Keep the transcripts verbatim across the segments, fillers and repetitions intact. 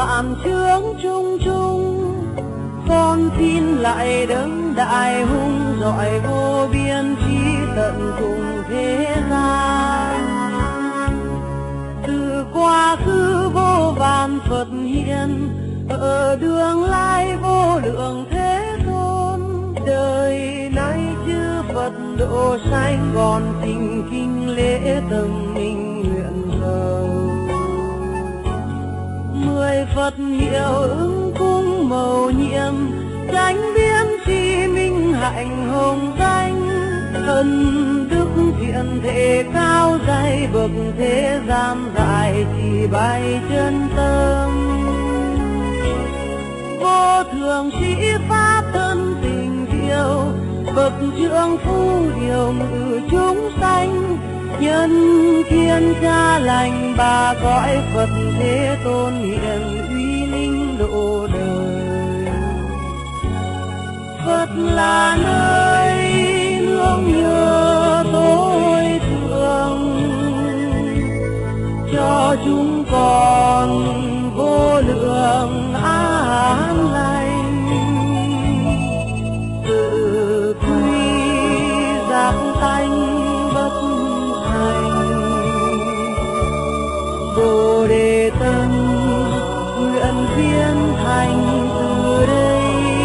vạn chướng chung chung, con tin lại đấng đại hùng giỏi vô biên trí tận cùng thế gian. Từ quá khứ vô vàn Phật hiện, ở đường lai vô lượng thế tôn. Đời nay chư Phật độ sanh, còn thỉnh kinh lễ tâm minh nguyện cầu. Mười Phật hiệu ứng cung mầu nhiệm, chánh biên tri minh hạnh hồng danh. Thân đức thiện thể cao dày, bậc thế gian giải chỉ bay chân tâm. Vô thường sĩ pháp thân tình diệu, bậc trượng phu điều ngự chúng sanh. Nhân thiên cha lành ba cõi Phật thế tôn hiện uy linh độ đời. Phật là nơi nương nhờ tối thượng, cho chúng con vô lượng an lành. Tự quy giác tánh bất thành, Bồ Đề tâm nguyện viên thành từ đây.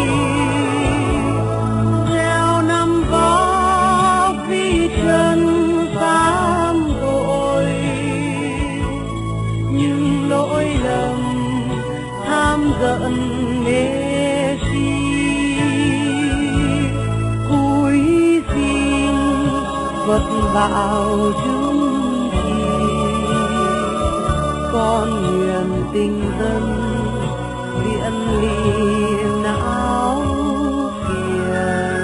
Gieo năm có vi trần sám tội, nhưng lỗi lầm tham giận mê si. Cúi xin Phật bảo chúng trì, con nguyện tinh dân viễn ly não phiền.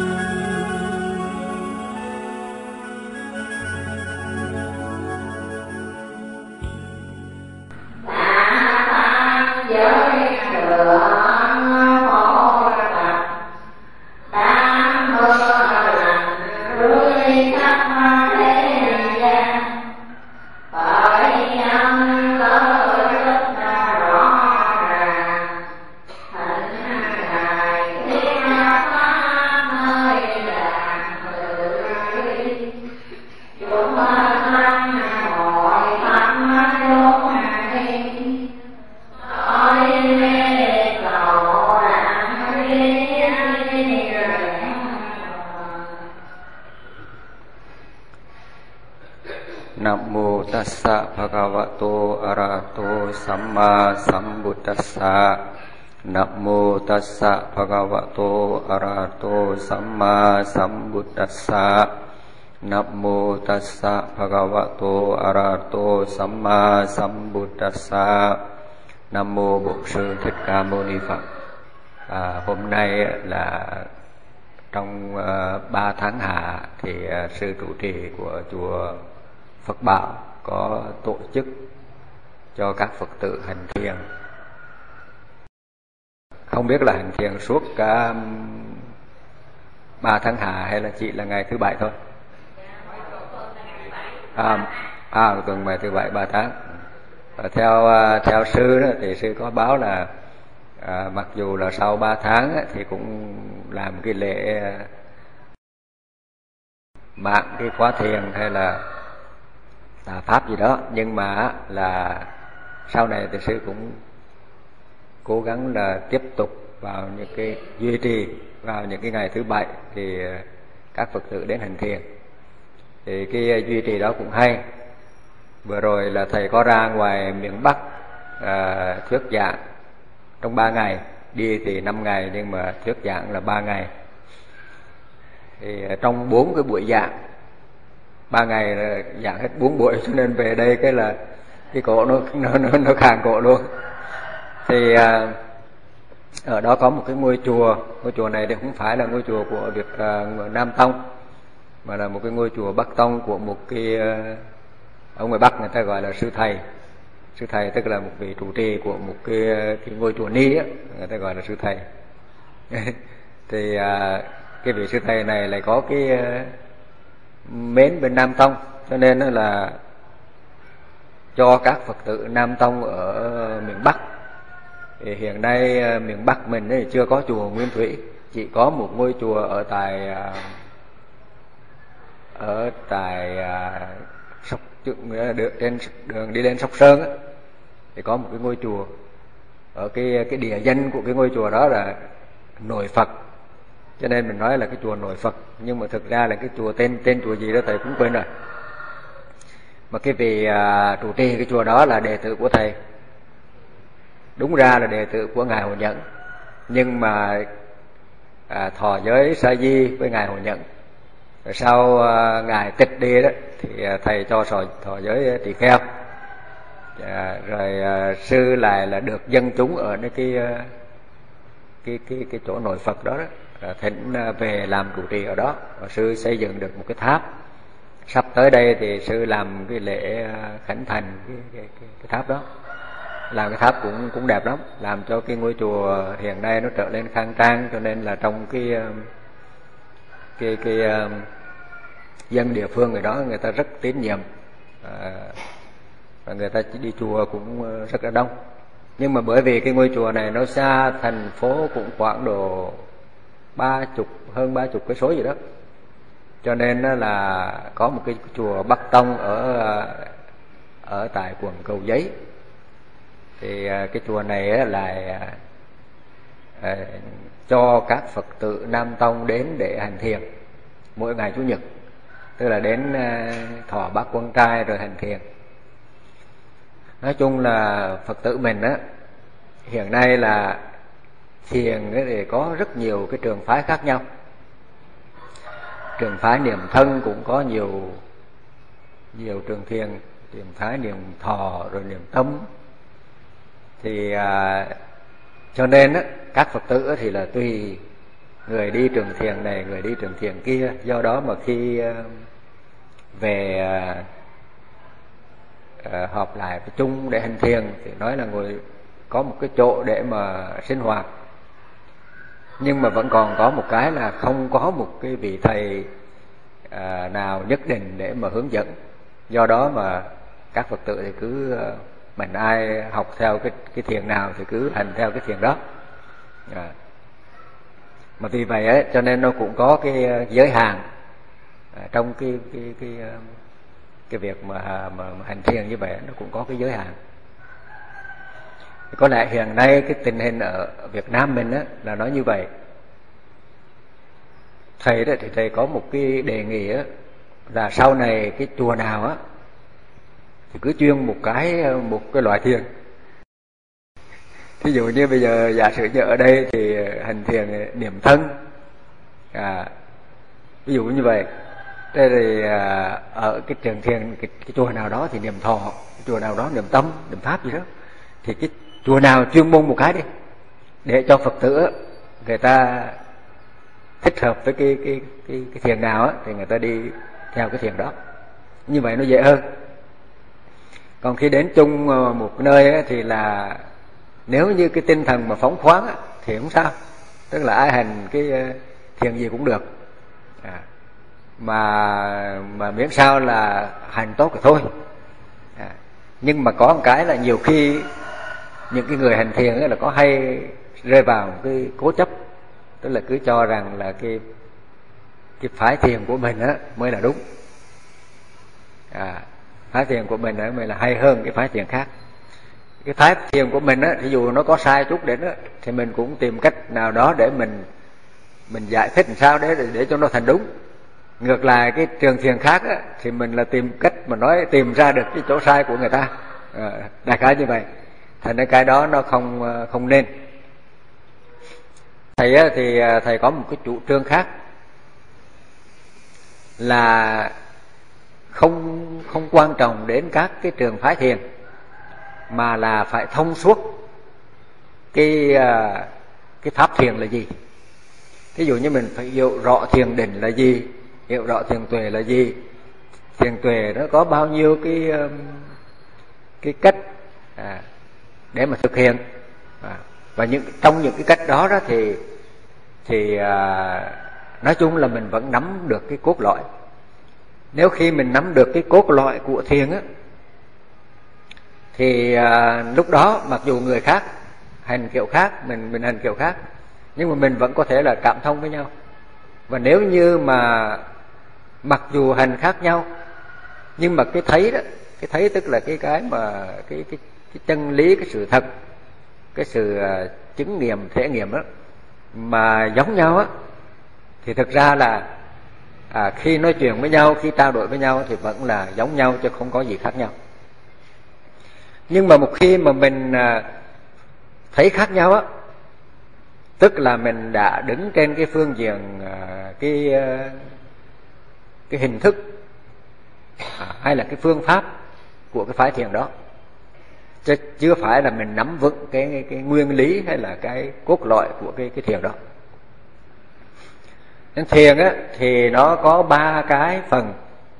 Tassa bhagavato arahato samma sambuddhassa. Namo tassa bhagavato arahato samma sambuddhassa. Namo tassa bhagavato arahato samma sambuddhassa. Nam mô Bổn Sư Thích Ca Mâu Ni Phật. À, hôm nay là trong uh, ba tháng hạ thì uh, sư trụ trì của chùa Phật Bảo có tổ chức cho các Phật tử hành thiền. Không biết là hành thiền suốt cả ba tháng hạ hay là chỉ là ngày thứ bảy thôi? À, à tuần ngày thứ bảy ba tháng. Và theo theo sư đó, thì sư có báo là à, mặc dù là sau ba tháng á, thì cũng làm cái lễ mạng cái khóa thiền hay là tà pháp gì đó, nhưng mà là sau này thì sư cũng cố gắng là tiếp tục vào những cái duy trì vào những cái ngày thứ bảy thì các Phật tử đến hành thiền. Thì cái duy trì đó cũng hay. Vừa rồi là thầy có ra ngoài miền Bắc à, thuyết giảng trong ba ngày, đi thì năm ngày nhưng mà thuyết giảng là ba ngày. Thì trong bốn cái buổi giảng, ba ngày là giảng hết bốn buổi, cho nên về đây cái là cái cổ nó nó nó, nó khàn cổ luôn. Thì à, ở đó có một cái ngôi chùa, ngôi chùa này thì không phải là ngôi chùa của Việt uh, Nam Tông, mà là một cái ngôi chùa Bắc Tông của một cái uh, ở ngoài Bắc người ta gọi là sư thầy. Sư thầy tức là một vị trụ trì của một cái, cái ngôi chùa Ni á, người ta gọi là sư thầy. Thì uh, cái vị sư thầy này lại có cái uh, mến bên Nam Tông, cho nên là cho các Phật tử Nam Tông ở miền Bắc Thì hiện nay miền Bắc mình thì chưa có chùa Nguyên Thủy, chỉ có một ngôi chùa ở tại ở tại Sóc trên đường đi lên Sóc Sơn á, thì có một cái ngôi chùa. Ở cái cái địa danh của cái ngôi chùa đó là Nội Phật, cho nên mình nói là cái chùa Nội Phật, nhưng mà thực ra là cái chùa tên tên chùa gì đó thầy cũng quên rồi. Mà cái vị à, trụ trì cái chùa đó là đệ tử của thầy, đúng ra là đệ tử của ngài Hồ Nhẫn, nhưng mà à, thọ giới sa di với ngài Hồ Nhẫn. Rồi sau à, ngài tịch đi đó thì à, thầy cho thọ, thọ giới tỳ kheo. À, rồi à, sư lại là được dân chúng ở nơi cái cái cái cái chỗ Nội Phật đó, đó à, thỉnh về làm trụ trì ở đó, và sư xây dựng được một cái tháp. Sắp tới đây thì sư làm cái lễ khánh thành cái, cái, cái, cái tháp đó, làm cái tháp cũng cũng đẹp lắm, làm cho cái ngôi chùa hiện nay nó trở nên khang trang, cho nên là trong cái cái cái, cái dân địa phương người đó người ta rất tín nhiệm. À, và người ta đi chùa cũng rất là đông. Nhưng mà bởi vì cái ngôi chùa này nó xa thành phố cũng khoảng độ ba chục hơn ba chục cây số gì đó, cho nên là có một cái chùa Bắc Tông ở ở tại quận Cầu Giấy. Thì cái chùa này là cho các Phật tử Nam Tông đến để hành thiền mỗi ngày Chủ nhật, tức là đến thọ bát quan trai rồi hành thiền. Nói chung là Phật tử mình á, hiện nay là thiền thì có rất nhiều cái trường phái khác nhau. Trường phái niệm thân cũng có nhiều nhiều trường thiền, trường phái niệm thọ rồi niệm tâm. Thì à, cho nên á, các Phật tử thì là tùy người đi trường thiền này, người đi trường thiền kia. Do đó mà khi à, về à, à, họp lại với chung để hành thiền thì nói là ngồi có một cái chỗ để mà sinh hoạt. Nhưng mà vẫn còn có một cái là không có một cái vị thầy à, nào nhất định để mà hướng dẫn. Do đó mà các Phật tử thì cứ mình ai học theo cái cái thiền nào thì cứ hành theo cái thiền đó. À. Mà vì vậy ấy, cho nên nó cũng có cái giới hạn à, trong cái cái cái cái việc mà, mà mà hành thiền như vậy, nó cũng có cái giới hạn. Có lẽ hiện nay cái tình hình ở Việt Nam mình á, là nói như vậy. Thầy đó thì thầy có một cái đề nghị á, là sau này cái chùa nào á thì cứ chuyên một cái một cái loại thiền. Thí dụ như bây giờ giả sử như ở đây thì hành thiền niệm thân, à, ví dụ như vậy. Thế thì à, ở cái trường thiền cái, cái chùa nào đó thì niệm thọ, cái chùa nào đó niệm tâm, niệm pháp gì đó, thì cái chùa nào chuyên môn một cái đi, để cho Phật tử người ta thích hợp với cái cái cái, cái thiền nào á, thì người ta đi theo cái thiền đó. Như vậy nó dễ hơn. Còn khi đến chung một nơi á, thì là nếu như cái tinh thần mà phóng khoáng á, thì không sao, tức là ai hành cái thiền gì cũng được. À, mà mà miễn sao là hành tốt thì thôi. À, nhưng mà có một cái là nhiều khi những cái người hành thiền ấy là có hay rơi vào một cái cố chấp, tức là cứ cho rằng là cái cái phái thiền của mình á mới là đúng. À, phái thiền của mình á mới là hay hơn cái phái thiền khác. Cái phái thiền của mình á, thì dù nó có sai chút đến á, thì mình cũng tìm cách nào đó để mình mình giải thích làm sao để để cho nó thành đúng. Ngược lại cái trường thiền khác á, thì mình là tìm cách mà nói tìm ra được cái chỗ sai của người ta. À, đại khái như vậy. Thành ra cái đó nó không không nên. Thầy á, thì thầy có một cái chủ trương khác là không không quan trọng đến các cái trường phái thiền, mà là phải thông suốt cái cái pháp thiền là gì. Ví dụ như mình phải hiểu rõ thiền định là gì, hiểu rõ thiền tuệ là gì, thiền tuệ nó có bao nhiêu cái cái cách à, để mà thực hiện. À, và những trong những cái cách đó đó thì thì à, nói chung là mình vẫn nắm được cái cốt lõi. Nếu khi mình nắm được cái cốt lõi của thiền á, thì à, lúc đó mặc dù người khác hành kiểu khác, mình mình hành kiểu khác, nhưng mà mình vẫn có thể là cảm thông với nhau. Và nếu như mà mặc dù hành khác nhau, nhưng mà cái thấy đó, cái thấy tức là cái cái mà cái cái cái chân lý, cái sự thật, cái sự uh, chứng nghiệm, thể nghiệm đó mà giống nhau á, thì thực ra là à, khi nói chuyện với nhau, khi trao đổi với nhau thì vẫn là giống nhau chứ không có gì khác nhau. Nhưng mà một khi mà mình uh, thấy khác nhau á, tức là mình đã đứng trên cái phương diện uh, cái uh, cái hình thức à, hay là cái phương pháp của cái phái thiền đó, chứ chưa phải là mình nắm vững cái, cái, cái nguyên lý hay là cái cốt lõi của cái, cái thiền đó. Nên thiền á, thì nó có ba cái phần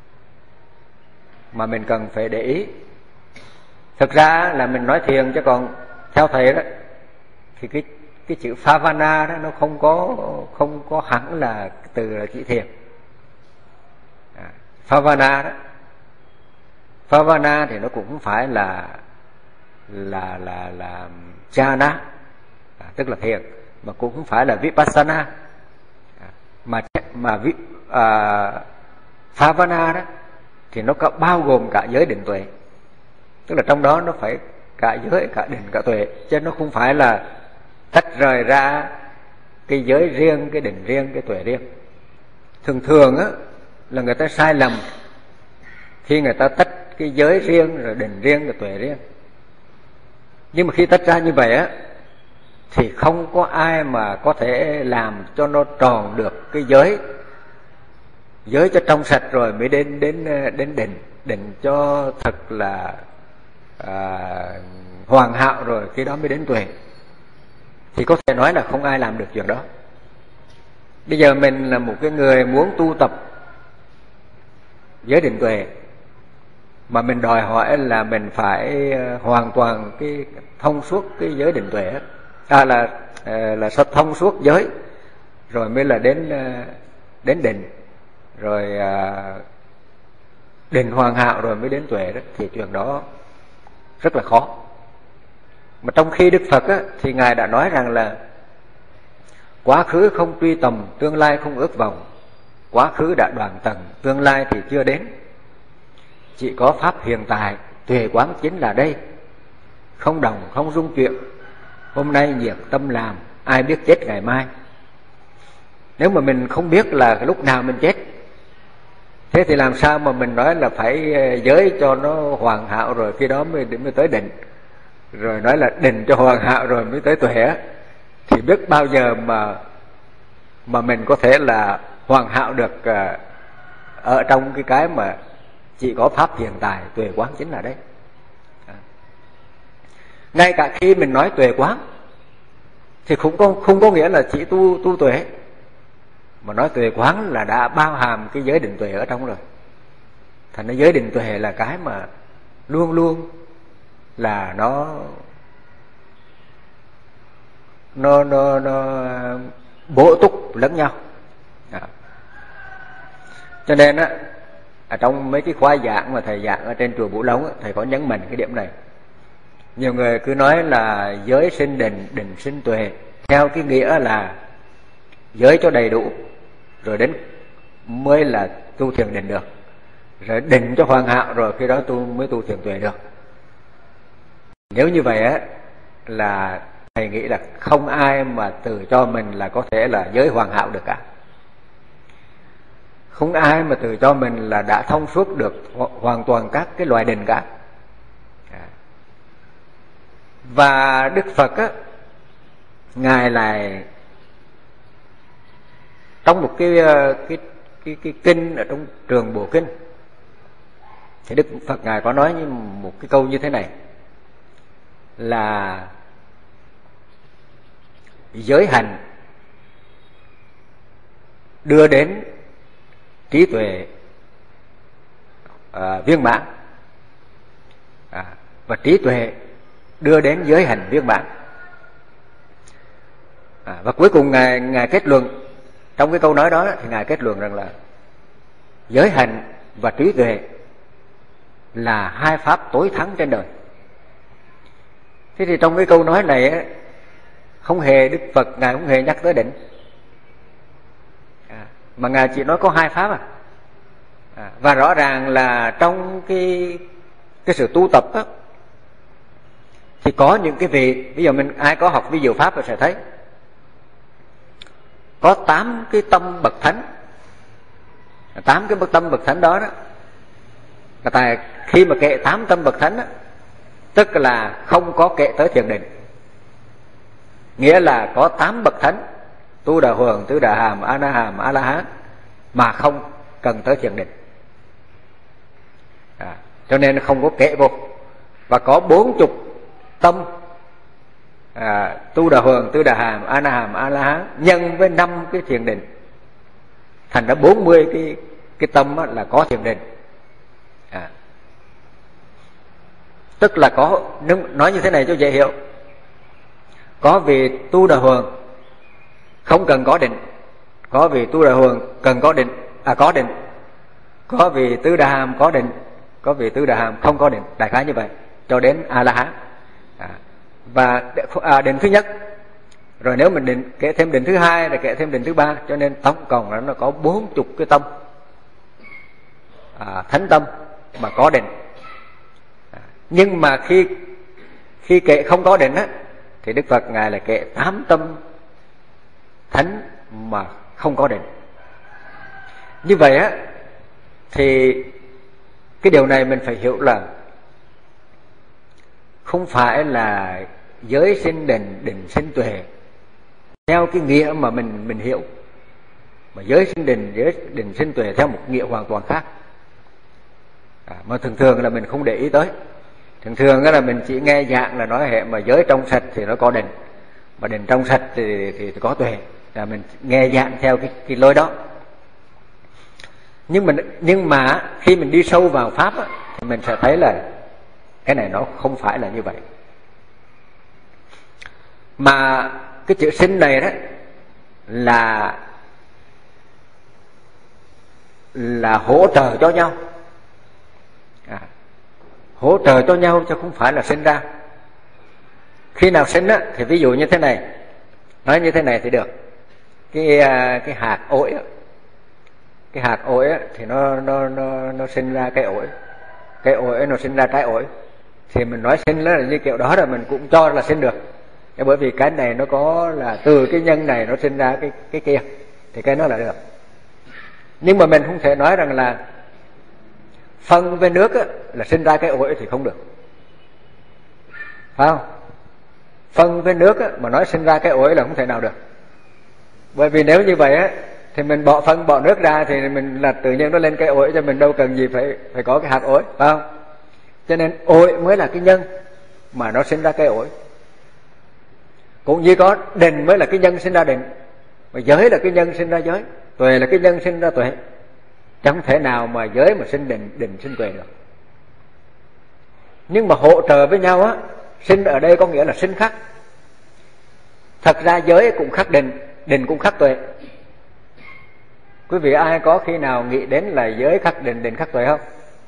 mà mình cần phải để ý. Thực ra là mình nói thiền, chứ còn theo thầy đó thì cái cái chữ Phavana đó nó không có không có hẳn là từ là chỉ thiền. À, Phavana đó, Phavana thì nó cũng không phải là là là là jhana, à, tức là thiền, mà cũng không phải là vipassana, à, mà mà vi, à, Phavana đó thì nó có bao gồm cả giới định tuệ, tức là trong đó nó phải cả giới, cả định, cả tuệ, chứ nó không phải là tách rời ra cái giới riêng, cái định riêng, cái tuệ riêng. Thường thường á là người ta sai lầm khi người ta tách cái giới riêng rồi định riêng rồi tuệ riêng. Nhưng mà khi tách ra như vậy á thì không có ai mà có thể làm cho nó tròn được cái giới, giới cho trong sạch rồi mới đến đến đến định, định cho thật là à, hoàn hảo rồi khi đó mới đến tuệ. Thì có thể nói là không ai làm được chuyện đó. Bây giờ mình là một cái người muốn tu tập giới định tuệ, mà mình đòi hỏi là mình phải hoàn toàn cái thông suốt cái giới định tuệ, à, là là sao thông suốt giới rồi mới là đến đến định, rồi định hoàn hảo rồi mới đến tuệ đó, thì chuyện đó rất là khó. Mà trong khi Đức Phật á, thì Ngài đã nói rằng là quá khứ không truy tầm, tương lai không ước vọng. Quá khứ đã đoạn tận, tương lai thì chưa đến. Chỉ có pháp hiện tại, tuệ quán chính là đây. Không đồng, không dung chuyện, hôm nay nhiệt tâm làm, ai biết chết ngày mai. Nếu mà mình không biết là lúc nào mình chết, thế thì làm sao mà mình nói là phải giới cho nó hoàn hảo rồi khi đó mới, mới tới định, rồi nói là định cho hoàn hảo rồi mới tới tuệ, thì biết bao giờ mà mà mình có thể là hoàn hảo được ở trong cái cái mà chỉ có pháp hiện tại, tuệ quán chính là đấy. À. Ngay cả khi mình nói tuệ quán thì cũng không, không có nghĩa là chỉ tu tu tuệ, mà nói tuệ quán là đã bao hàm cái giới định tuệ ở trong rồi. Thành ra giới định tuệ là cái mà luôn luôn là nó nó nó nó bổ túc lẫn nhau. À. Cho nên á, ở trong mấy cái khóa giảng mà thầy giảng ở trên chùa Vũ Long á, thầy có nhấn mạnh cái điểm này. Nhiều người cứ nói là giới sinh định, định sinh tuệ, theo cái nghĩa là giới cho đầy đủ rồi đến mới là tu thiền định được, rồi định cho hoàn hảo rồi khi đó tu mới tu thiền tuệ được. Nếu như vậy á là thầy nghĩ là không ai mà tự cho mình là có thể là giới hoàn hảo được cả. Không ai mà tự cho mình là đã thông suốt được hoàn toàn các cái loại định cả. Và Đức Phật á, Ngài lại trong một cái cái cái cái kinh ở trong Trường Bộ Kinh, thì Đức Phật Ngài có nói như một cái câu như thế này là giới hành đưa đến trí tuệ à, viên mãn, à, và trí tuệ đưa đến giới hành viên mãn. À, và cuối cùng ngài ngài kết luận trong cái câu nói đó thì ngài kết luận rằng là giới hành và trí tuệ là hai pháp tối thắng trên đời. Thế thì trong cái câu nói này không hề, Đức Phật Ngài không hề nhắc tới định, à, mà Ngài chỉ nói có hai pháp à. à và rõ ràng là trong cái cái sự tu tập á, thì có những cái vị, bây giờ mình ai có học vi diệu pháp thì sẽ thấy có tám cái tâm bậc thánh, tám cái bậc tâm bậc thánh đó đó, là tại khi mà kệ tám tâm bậc thánh đó, tức là không có kệ tới thiền định, nghĩa là có tám bậc thánh Tu Đà Hoàng, Tứ Đà Hàm, A Na Hàm, A La Hán mà không cần tới thiền định, à, cho nên không có kệ vô. Và có bốn chục tâm à, Tu Đà Hoàng, Tứ Đà Hàm, A Na Hàm, A La Hán nhân với năm cái thiền định, thành ra bốn mươi cái cái tâm là có thiền định, à, tức là có, nói như thế này cho dễ hiểu, có vị Tu Đà Hoàng không cần có định, có vị Tu Đà Hoàng cần có định, à có định, có vị Tứ Đà Hàm có định, có vị Tứ Đà Hàm không có định, đại khái như vậy cho đến A La Hán. À, và à, định thứ nhất, rồi nếu mình định kể thêm định thứ hai, rồi kể thêm định thứ ba, cho nên tổng cộng là nó có bốn chục cái tâm, à, thánh tâm mà có định. À, nhưng mà khi khi kệ không có định á, thì Đức Phật Ngài là kệ tám tâm thánh mà không có định. Như vậy á, thì cái điều này mình phải hiểu là không phải là giới sinh định, định sinh tuệ theo cái nghĩa mà mình mình hiểu, mà giới sinh định, giới định sinh tuệ theo một nghĩa hoàn toàn khác, à, mà thường thường là mình không để ý tới. Thường thường là mình chỉ nghe dạng là nói hệ mà giới trong sạch thì nó có định, mà định trong sạch thì, thì, thì có tuệ, là mình nghe dạng theo cái, cái lối đó. Nhưng mà nhưng mà khi mình đi sâu vào pháp á, thì mình sẽ thấy là cái này nó không phải là như vậy. Mà cái chữ sinh này đó là là hỗ trợ cho nhau, à, hỗ trợ cho nhau chứ không phải là sinh ra. Khi nào sinh á, thì ví dụ như thế này, nói như thế này thì được. Cái cái hạt ổi á, cái hạt ổi á, thì nó nó nó nó sinh ra cái ổi, cái ổi nó sinh ra trái ổi, thì mình nói sinh là như kiểu đó là mình cũng cho là sinh được. Thế bởi vì cái này nó có là từ cái nhân này nó sinh ra cái cái kia, thì cái nó là được. Nhưng mà mình không thể nói rằng là phân với nước á, là sinh ra cái ổi thì không được, phải không? Phân với nước á, mà nói sinh ra cái ổi là không thể nào được. Bởi vì nếu như vậy á, thì mình bỏ phân bỏ nước ra thì mình là tự nhiên nó lên cái ổi, cho mình đâu cần gì phải phải có cái hạt ổi, phải không? Cho nên ổi mới là cái nhân mà nó sinh ra cái ổi. Cũng như có định mới là cái nhân sinh ra định, mà giới là cái nhân sinh ra giới, tuệ là cái nhân sinh ra tuệ. Chẳng thể nào mà giới mà sinh định, định sinh tuệ được. Nhưng mà hỗ trợ với nhau á, sinh ở đây có nghĩa là sinh khắc. Thật ra giới cũng khắc định, định cũng khắc tuệ. Quý vị ai có khi nào nghĩ đến là giới khắc định, định khắc tuệ không?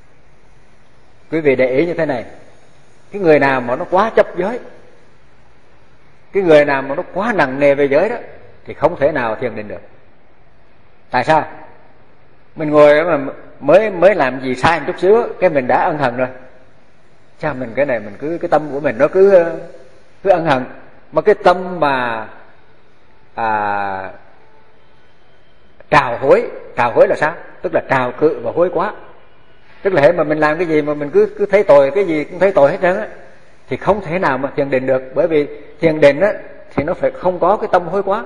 Quý vị để ý như thế này, cái người nào mà nó quá chấp giới, cái người nào mà nó quá nặng nề về giới đó, thì không thể nào thiền định được. Tại sao? Mình ngồi mà mới mới làm gì sai một chút xíu, cái mình đã ân hận rồi. Cha mình cái này mình cứ cái tâm của mình nó cứ cứ ân hận. Mà cái tâm mà à, trào hối, trào hối là sao? Tức là trào cự và hối quá. Tức là hệ mà mình làm cái gì mà mình cứ cứ thấy tội, cái gì cũng thấy tội hết trơn á, thì không thể nào mà thiền định được. Bởi vì thiền định á thì nó phải không có cái tâm hối quá,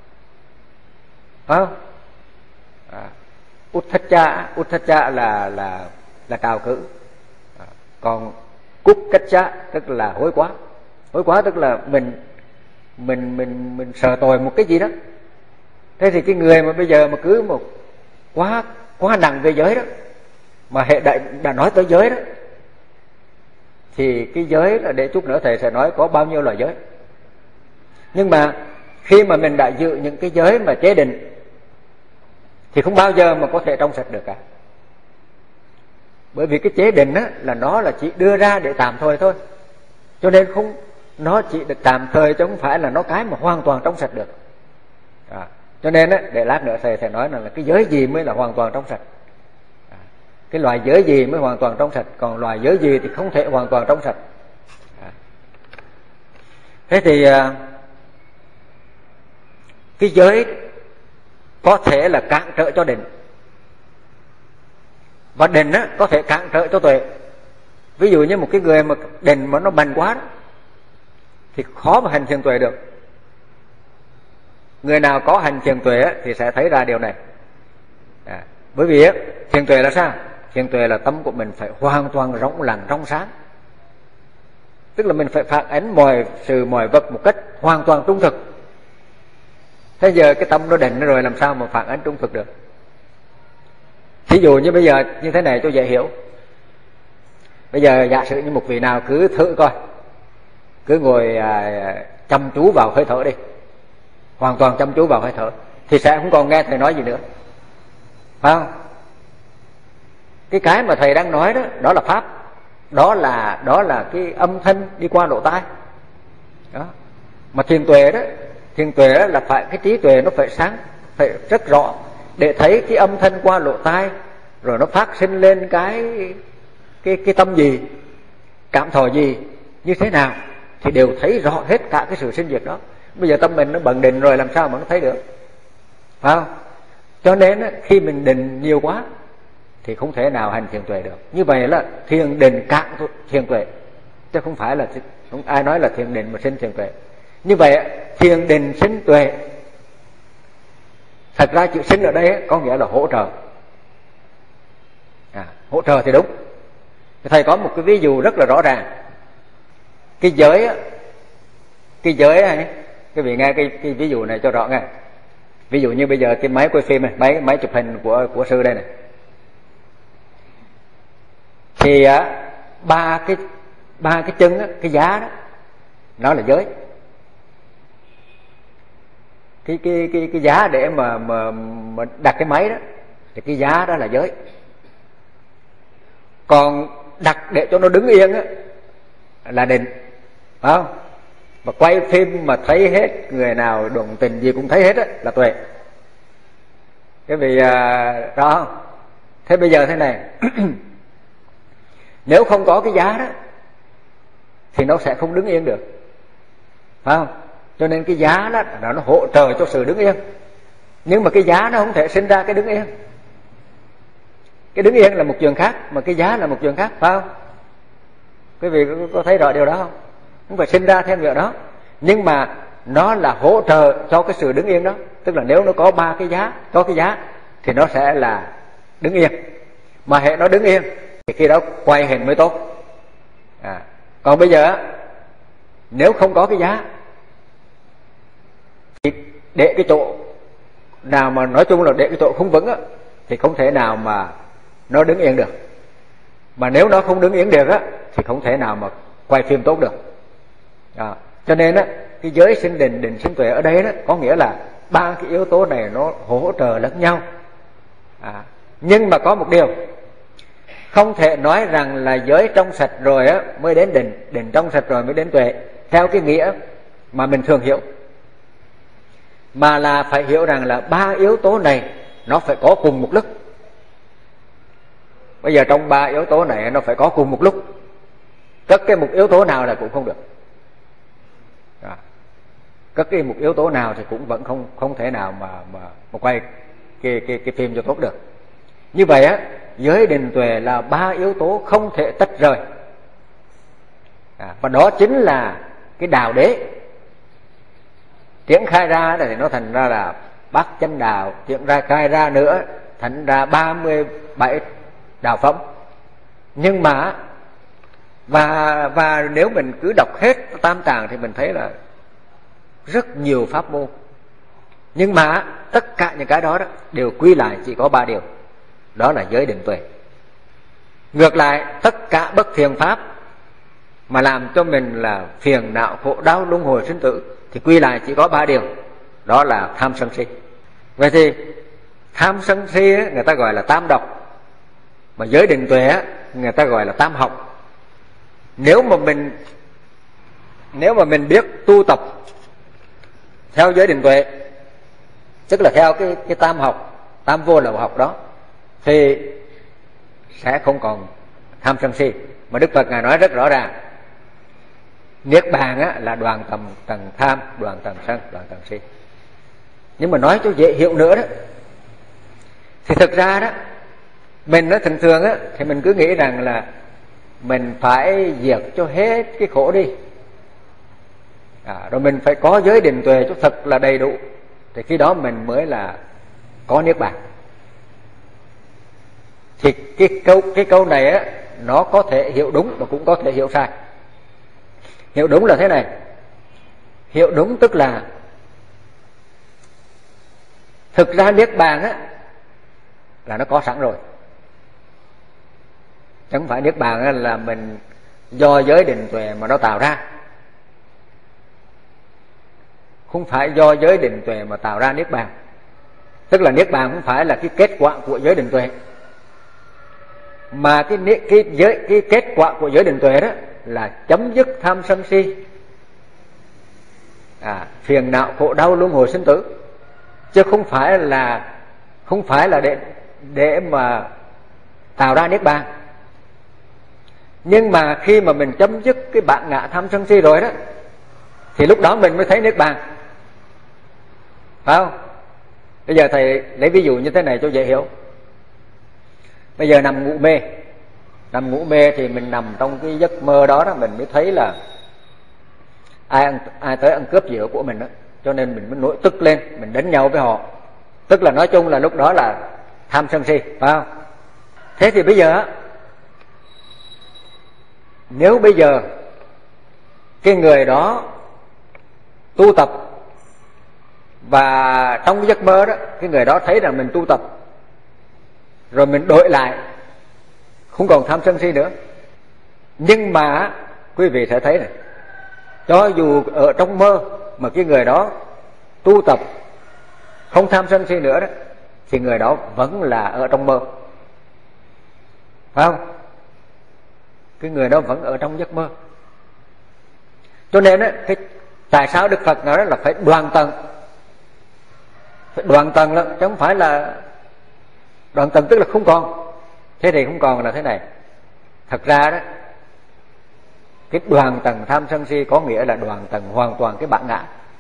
phải không? À, Utthacha, Utthacha là là là trào cự, à, còn Kukkacha tức là hối quá. Hối quá tức là mình mình mình mình sợ tội một cái gì đó. Thế thì cái người mà bây giờ mà cứ một quá quá nặng về giới đó, mà hệ đại đã nói tới giới đó, thì cái giới là để chút nữa thầy sẽ nói có bao nhiêu loại giới. Nhưng mà khi mà mình đã dự những cái giới mà chế định thì không bao giờ mà có thể trong sạch được cả. Bởi vì cái chế định á, là nó là chỉ đưa ra để tạm thời thôi, cho nên không nó chỉ được tạm thời chứ không phải là nó cái mà hoàn toàn trong sạch được. À, cho nên á, để lát nữa thầy thầy nói là, là cái giới gì mới là hoàn toàn trong sạch. À, cái loài giới gì mới hoàn toàn trong sạch, còn loài giới gì thì không thể hoàn toàn trong sạch. À, thế thì à, cái giới có thể là cản trở cho định, và định á, có thể cản trở cho tuệ. Ví dụ như một cái người mà định mà nó bành quá đó, thì khó mà hành thiền tuệ được. Người nào có hành thiền tuệ á, thì sẽ thấy ra điều này. À, bởi vì á, thiền tuệ là sao? Thiền tuệ là tâm của mình phải hoàn toàn rộng lặng trong sáng. Tức là mình phải phản ánh mọi sự mọi vật một cách hoàn toàn trung thực. Thế giờ cái tâm nó định rồi làm sao mà phản ánh trung thực được? Ví dụ như bây giờ như thế này cho dễ hiểu. Bây giờ giả sử như một vị nào cứ thử coi, cứ ngồi à, chăm chú vào hơi thở đi, hoàn toàn chăm chú vào hơi thở, thì sẽ không còn nghe thầy nói gì nữa, phải không? Cái cái mà thầy đang nói đó, đó là pháp, đó là đó là cái âm thanh đi qua lỗ tai đó. Mà thiền tuệ đó, thiền tuệ đó là phải cái trí tuệ nó phải sáng, phải rất rõ để thấy cái âm thanh qua lỗ tai, rồi nó phát sinh lên cái cái cái tâm gì, cảm thọ gì, như thế nào thì đều thấy rõ hết cả cái sự sinh diệt đó. Bây giờ tâm mình nó bận định rồi làm sao mà nó thấy được, phải không? Cho nên khi mình định nhiều quá thì không thể nào hành thiền tuệ được. Như vậy là thiền định cạn thiền tuệ, chứ không phải là không ai nói là thiền định mà sinh thiền tuệ. Như vậy thiền định sinh tuệ, thật ra chữ sinh ở đây có nghĩa là hỗ trợ. À, hỗ trợ thì đúng. Thầy có một cái ví dụ rất là rõ ràng. Cái giới cái giới này, cái vị nghe cái, cái ví dụ này cho rõ nghe. Ví dụ như bây giờ cái máy quay phim này, máy máy chụp hình của của sư đây này, thì á, ba cái ba cái chân á, cái giá đó nó là giới. Cái cái cái cái giá để mà mà, mà đặt cái máy đó thì cái giá đó là giới. Còn đặt để cho nó đứng yên á là định, phải không? Mà quay phim mà thấy hết, người nào đồng tình gì cũng thấy hết á là tuệ. Cái vì à, rõ không? Thế bây giờ thế này nếu không có cái giá đó thì nó sẽ không đứng yên được, phải không? Cho nên cái giá đó nó hỗ trợ cho sự đứng yên, nhưng mà cái giá nó không thể sinh ra cái đứng yên. Cái đứng yên là một chuyện khác, mà cái giá là một chuyện khác, phải không? Quý vị có thấy rõ điều đó không? Không phải sinh ra thêm việc đó, nhưng mà nó là hỗ trợ cho cái sự đứng yên đó. Tức là nếu nó có ba cái giá, có cái giá thì nó sẽ là đứng yên. Mà hệ nó đứng yên thì khi đó quay hình mới tốt. À, còn bây giờ nếu không có cái giá thì để cái chỗ nào mà nói chung là để cái chỗ không vững á, thì không thể nào mà nó đứng yên được. Mà nếu nó không đứng yên được á thì không thể nào mà quay phim tốt được. À, cho nên á, cái giới sinh định, định sinh tuệ ở đây đó có nghĩa là ba cái yếu tố này nó hỗ trợ lẫn nhau. À, nhưng mà có một điều, không thể nói rằng là giới trong sạch rồi á mới đến định, định trong sạch rồi mới đến tuệ theo cái nghĩa mà mình thường hiểu, mà là phải hiểu rằng là ba yếu tố này nó phải có cùng một lúc. Bây giờ trong ba yếu tố này nó phải có cùng một lúc, cất cái một yếu tố nào là cũng không được. À, cất cái một yếu tố nào thì cũng vẫn không không thể nào mà mà, mà quay cái cái cái phim cho tốt được. Như vậy á, giới định tuệ là ba yếu tố không thể tách rời. À, và đó chính là cái đạo đế triển khai ra thì nó thành ra là bát chánh đạo, triển ra khai ra nữa thành ra ba mươi bảy đạo phẩm. Nhưng mà và và nếu mình cứ đọc hết tam tạng thì mình thấy là rất nhiều pháp môn, nhưng mà tất cả những cái đó, đó đều quy lại chỉ có ba điều, đó là giới định tuệ. Ngược lại tất cả bất thiện pháp mà làm cho mình là phiền não khổ đau luân hồi sinh tử thì quy lại chỉ có ba điều, đó là tham sân si. Vậy thì tham sân si người ta gọi là tam độc, mà giới định tuệ người ta gọi là tam học. Nếu mà mình nếu mà mình biết tu tập theo giới định tuệ, tức là theo cái cái tam học, tam vô lậu học đó, thì sẽ không còn tham sân si. Mà Đức Phật ngài nói rất rõ ràng, niết bàn á, là đoạn tầm tầng tham, đoạn tầng sân, đoạn tầng si. Nhưng mà nói cho dễ hiểu nữa đó, thì thực ra đó, mình nó thường thường á, thì mình cứ nghĩ rằng là mình phải diệt cho hết cái khổ đi, à, rồi mình phải có giới định tuệ cho thật là đầy đủ, thì khi đó mình mới là có niết bàn. Thì cái câu cái câu này á, nó có thể hiểu đúng và cũng có thể hiểu sai. Hiểu đúng là thế này, hiểu đúng tức là thực ra niết bàn á là nó có sẵn rồi, chứ không phải niết bàn á là mình do giới định tuệ mà nó tạo ra. Không phải do giới định tuệ mà tạo ra niết bàn. Tức là niết bàn không phải là cái kết quả của giới định tuệ, mà cái cái giới cái kết quả của giới định tuệ đó là chấm dứt tham sân si, à, phiền não khổ đau luân hồi sinh tử, chứ không phải là không phải là để để mà tạo ra niết bàn. Nhưng mà khi mà mình chấm dứt cái bản ngã tham sân si rồi đó, thì lúc đó mình mới thấy niết bàn, phải không? Bây giờ thầy lấy ví dụ như thế này cho dễ hiểu. Bây giờ nằm ngủ mê, nằm ngủ mê thì mình nằm trong cái giấc mơ đó đó, mình mới thấy là ai ăn, ai tới ăn cướp dựa của mình đó, cho nên mình mới nổi tức lên, mình đánh nhau với họ. Tức là nói chung là lúc đó là tham sân si, phải không? Thế thì bây giờ nếu bây giờ cái người đó tu tập, và trong cái giấc mơ đó cái người đó thấy rằng mình tu tập, rồi mình đổi lại không còn tham sân si nữa, nhưng mà quý vị sẽ thấy này, cho dù ở trong mơ mà cái người đó tu tập không tham sân si nữa đó, thì người đó vẫn là ở trong mơ, phải không? Cái người đó vẫn ở trong giấc mơ. Cho nên á, cái tại sao Đức Phật nói là phải đoạn tận, phải đoạn tận lắm, chứ không phải là đoạn tận tức là không còn. Thế thì không còn là thế này, thật ra đó, cái đoạn tận tham sân si có nghĩa là đoạn tận hoàn toàn cái bản ngã.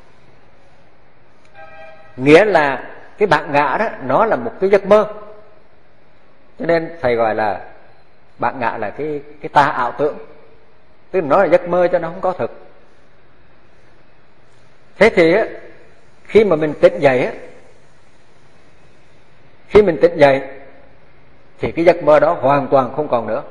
Nghĩa là cái bản ngã đó nó là một cái giấc mơ, cho nên thầy gọi là bản ngã là cái cái ta ảo tưởng, tức là nó là giấc mơ cho nó không có thực. Thế thì á, khi mà mình tỉnh dậy á, khi mình tỉnh dậy thì cái giấc mơ đó hoàn toàn không còn nữa,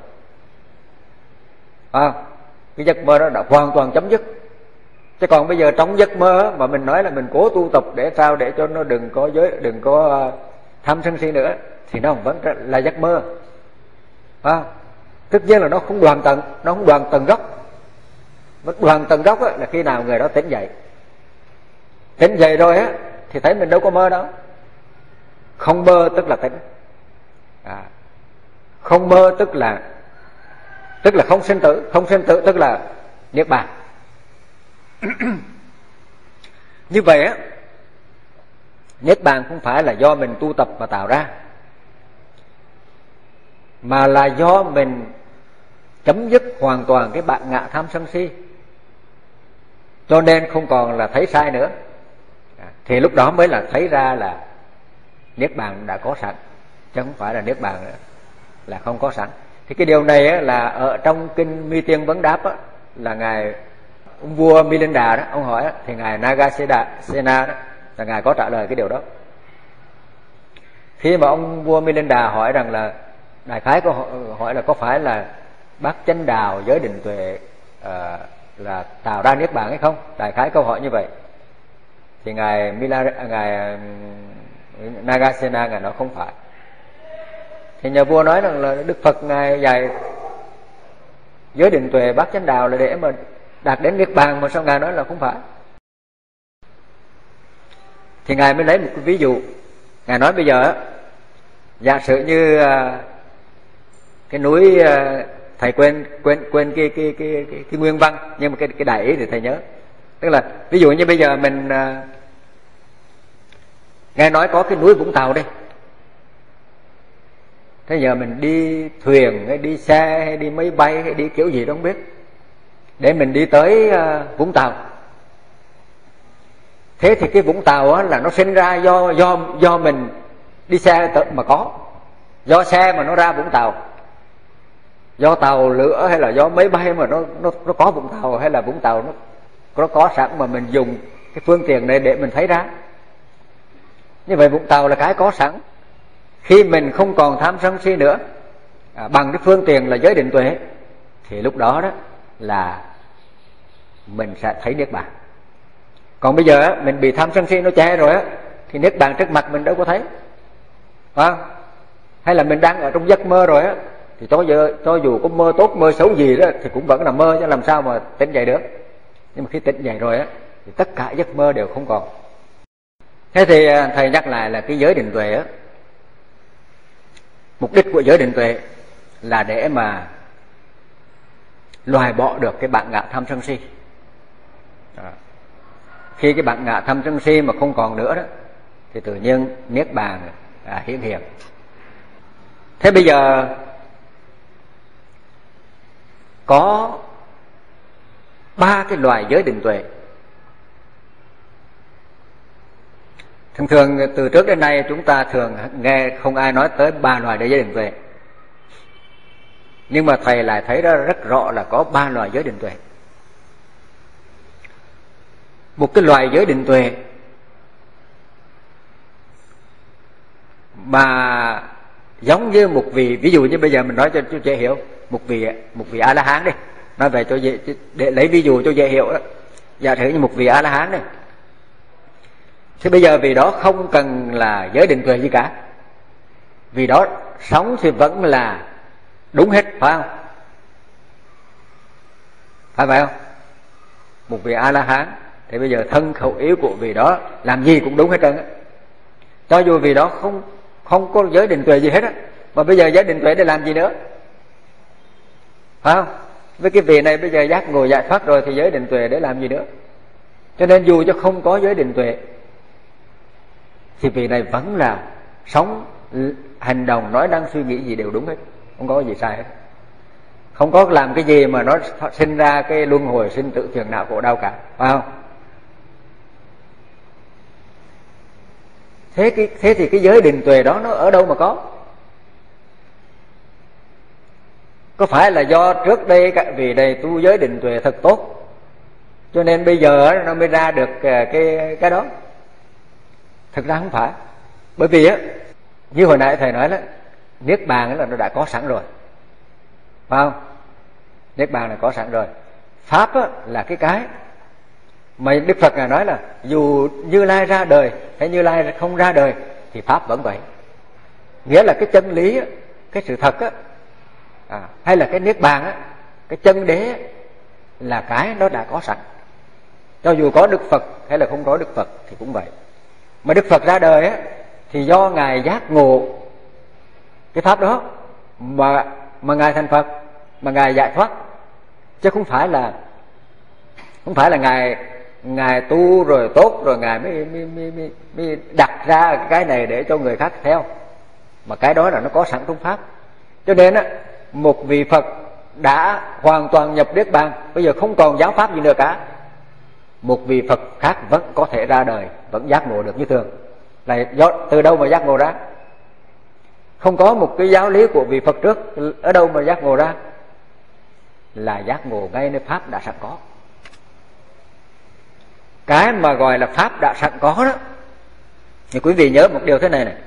à, cái giấc mơ đó đã hoàn toàn chấm dứt. Chứ còn bây giờ trong giấc mơ mà mình nói là mình cố tu tập để sao để cho nó đừng có giới, đừng có tham sân si nữa, thì nó vẫn là giấc mơ, à, tất nhiên là nó không hoàn tận, nó không hoàn tận gốc. Nó hoàn tận gốc là khi nào người đó tỉnh dậy. Tỉnh dậy rồi á thì thấy mình đâu có mơ đâu. Không mơ tức là tỉnh, à, không mơ tức là tức là không sinh tử, không sinh tử tức là niết bàn. Như vậy á, niết bàn không phải là do mình tu tập mà tạo ra, mà là do mình chấm dứt hoàn toàn cái bản ngã tham sân si, cho nên không còn là thấy sai nữa, à, thì lúc đó mới là thấy ra là niết bàn đã có sẵn, chứ không phải là niết bàn là không có sẵn. Thì cái điều này á, là ở trong kinh Mi Tiên Vấn Đáp á, là ngài ông vua Milinda đó, ông hỏi á, thì ngài Nagasena đó, là ngài có trả lời cái điều đó. Khi mà ông vua Milinda hỏi rằng là đại khái có hỏi là có phải là bát chánh đạo giới định tuệ uh, là tạo ra niết bàn hay không, đại khái câu hỏi như vậy, thì ngài Mila, ngài Nagasena ngài nói không phải. Thì nhà vua nói rằng là Đức Phật ngài dạy giới định tuệ bát chánh đạo là để mà đạt đến niết bàn, mà sao ngài nói là không phải? Thì ngài mới lấy một cái ví dụ. Ngài nói bây giờ giả sử như cái núi thầy quên quên quên cái cái cái cái, cái nguyên văn, nhưng mà cái cái đại ý thì thầy nhớ. Tức là ví dụ như bây giờ mình uh, nghe nói có cái núi Vũng Tàu đây, thế giờ mình đi thuyền hay đi xe hay đi máy bay hay đi kiểu gì đó không biết, để mình đi tới uh, Vũng Tàu. Thế thì cái Vũng Tàu á, là nó sinh ra do do do mình đi xe mà có, do xe mà nó ra Vũng Tàu, do tàu lửa hay là do máy bay mà nó nó nó có Vũng Tàu, hay là Vũng Tàu nó nó có sẵn mà mình dùng cái phương tiện này để mình thấy ra. Như vậy Vũng Tàu là cái có sẵn. Khi mình không còn tham sân si nữa, à, bằng cái phương tiện là giới định tuệ, thì lúc đó đó là mình sẽ thấy niết bàn. Còn bây giờ á, mình bị tham sân si nó che rồi á, thì niết bàn trước mặt mình đâu có thấy, phải không? Hay là mình đang ở trong giấc mơ rồi á, thì cho dù, cho dù có mơ tốt mơ xấu gì đó thì cũng vẫn là mơ, chứ làm sao mà tỉnh dậy được. Nhưng mà khi tỉnh dậy rồi á, thì tất cả giấc mơ đều không còn. Thế thì thầy nhắc lại là cái giới định tuệ á, mục đích của giới định tuệ là để mà loại bỏ được cái bản ngã tham sân si. Đó. Khi cái bản ngã tham sân si mà không còn nữa đó, thì tự nhiên niết bàn à, hiển hiện. Thế bây giờ có ba cái loại giới định tuệ. Thường thường từ trước đến nay chúng ta thường nghe không ai nói tới ba loại giới định tuệ, nhưng mà thầy lại thấy đó rất rõ là có ba loại giới định tuệ. Một cái loại giới định tuệ mà giống như một vị, ví dụ như bây giờ mình nói cho cho dễ hiểu, một vị một vị A La Hán đi, nói về cho dễ, để lấy ví dụ cho dễ hiểu đó. Giả sử như một vị A La Hán này, thì bây giờ vì đó không cần là giới định tuệ gì cả, vì đó sống thì vẫn là đúng hết, phải không? Phải vậy không? Một vị A La Hán thì bây giờ thân khẩu ý của vị đó làm gì cũng đúng hết trơn á, cho dù vì đó không không có giới định tuệ gì hết á, mà bây giờ giới định tuệ để làm gì nữa, phải không? Với cái vị này bây giờ giác ngộ giải thoát rồi thì giới định tuệ để làm gì nữa? Cho nên dù cho không có giới định tuệ thì vị này vẫn là sống, hành động, nói năng, suy nghĩ gì đều đúng hết, không có gì sai hết, không có làm cái gì mà nó sinh ra cái luân hồi sinh tử phiền não khổ đau cả, phải không? Thế, cái, thế thì cái giới định tuệ đó nó ở đâu mà có? Có phải là do trước đây các vị này tu giới định tuệ thật tốt, cho nên bây giờ nó mới ra được cái cái đó? Thực ra không phải. Bởi vì á, như hồi nãy thầy nói đó, niết bàn là nó đã có sẵn rồi, phải không? Niết bàn là có sẵn rồi. Pháp á, là cái cái mà Đức Phật Ngài nói là dù Như Lai ra đời hay Như Lai không ra đời thì Pháp vẫn vậy. Nghĩa là cái chân lý á, cái sự thật á, à, hay là cái niết bàn á, cái chân đế á, là cái nó đã có sẵn. Cho dù có Đức Phật hay là không có Đức Phật thì cũng vậy. Mà Đức Phật ra đời á, thì do Ngài giác ngộ cái pháp đó mà mà Ngài thành Phật, mà Ngài giải thoát, chứ không phải là không phải là Ngài Ngài tu rồi tốt rồi Ngài mới, mới, mới, mới, mới đặt ra cái này để cho người khác theo, mà cái đó là nó có sẵn trong pháp. Cho nên á, một vị Phật đã hoàn toàn nhập niết bàn, bây giờ không còn giáo pháp gì nữa cả, một vị Phật khác vẫn có thể ra đời, vẫn giác ngộ được như thường. Là do từ đâu mà giác ngộ ra? Không có một cái giáo lý của vị Phật trước, ở đâu mà giác ngộ ra? Là giác ngộ ngay nơi pháp đã sẵn có. Cái mà gọi là pháp đã sẵn có đó, thì quý vị nhớ một điều thế này này,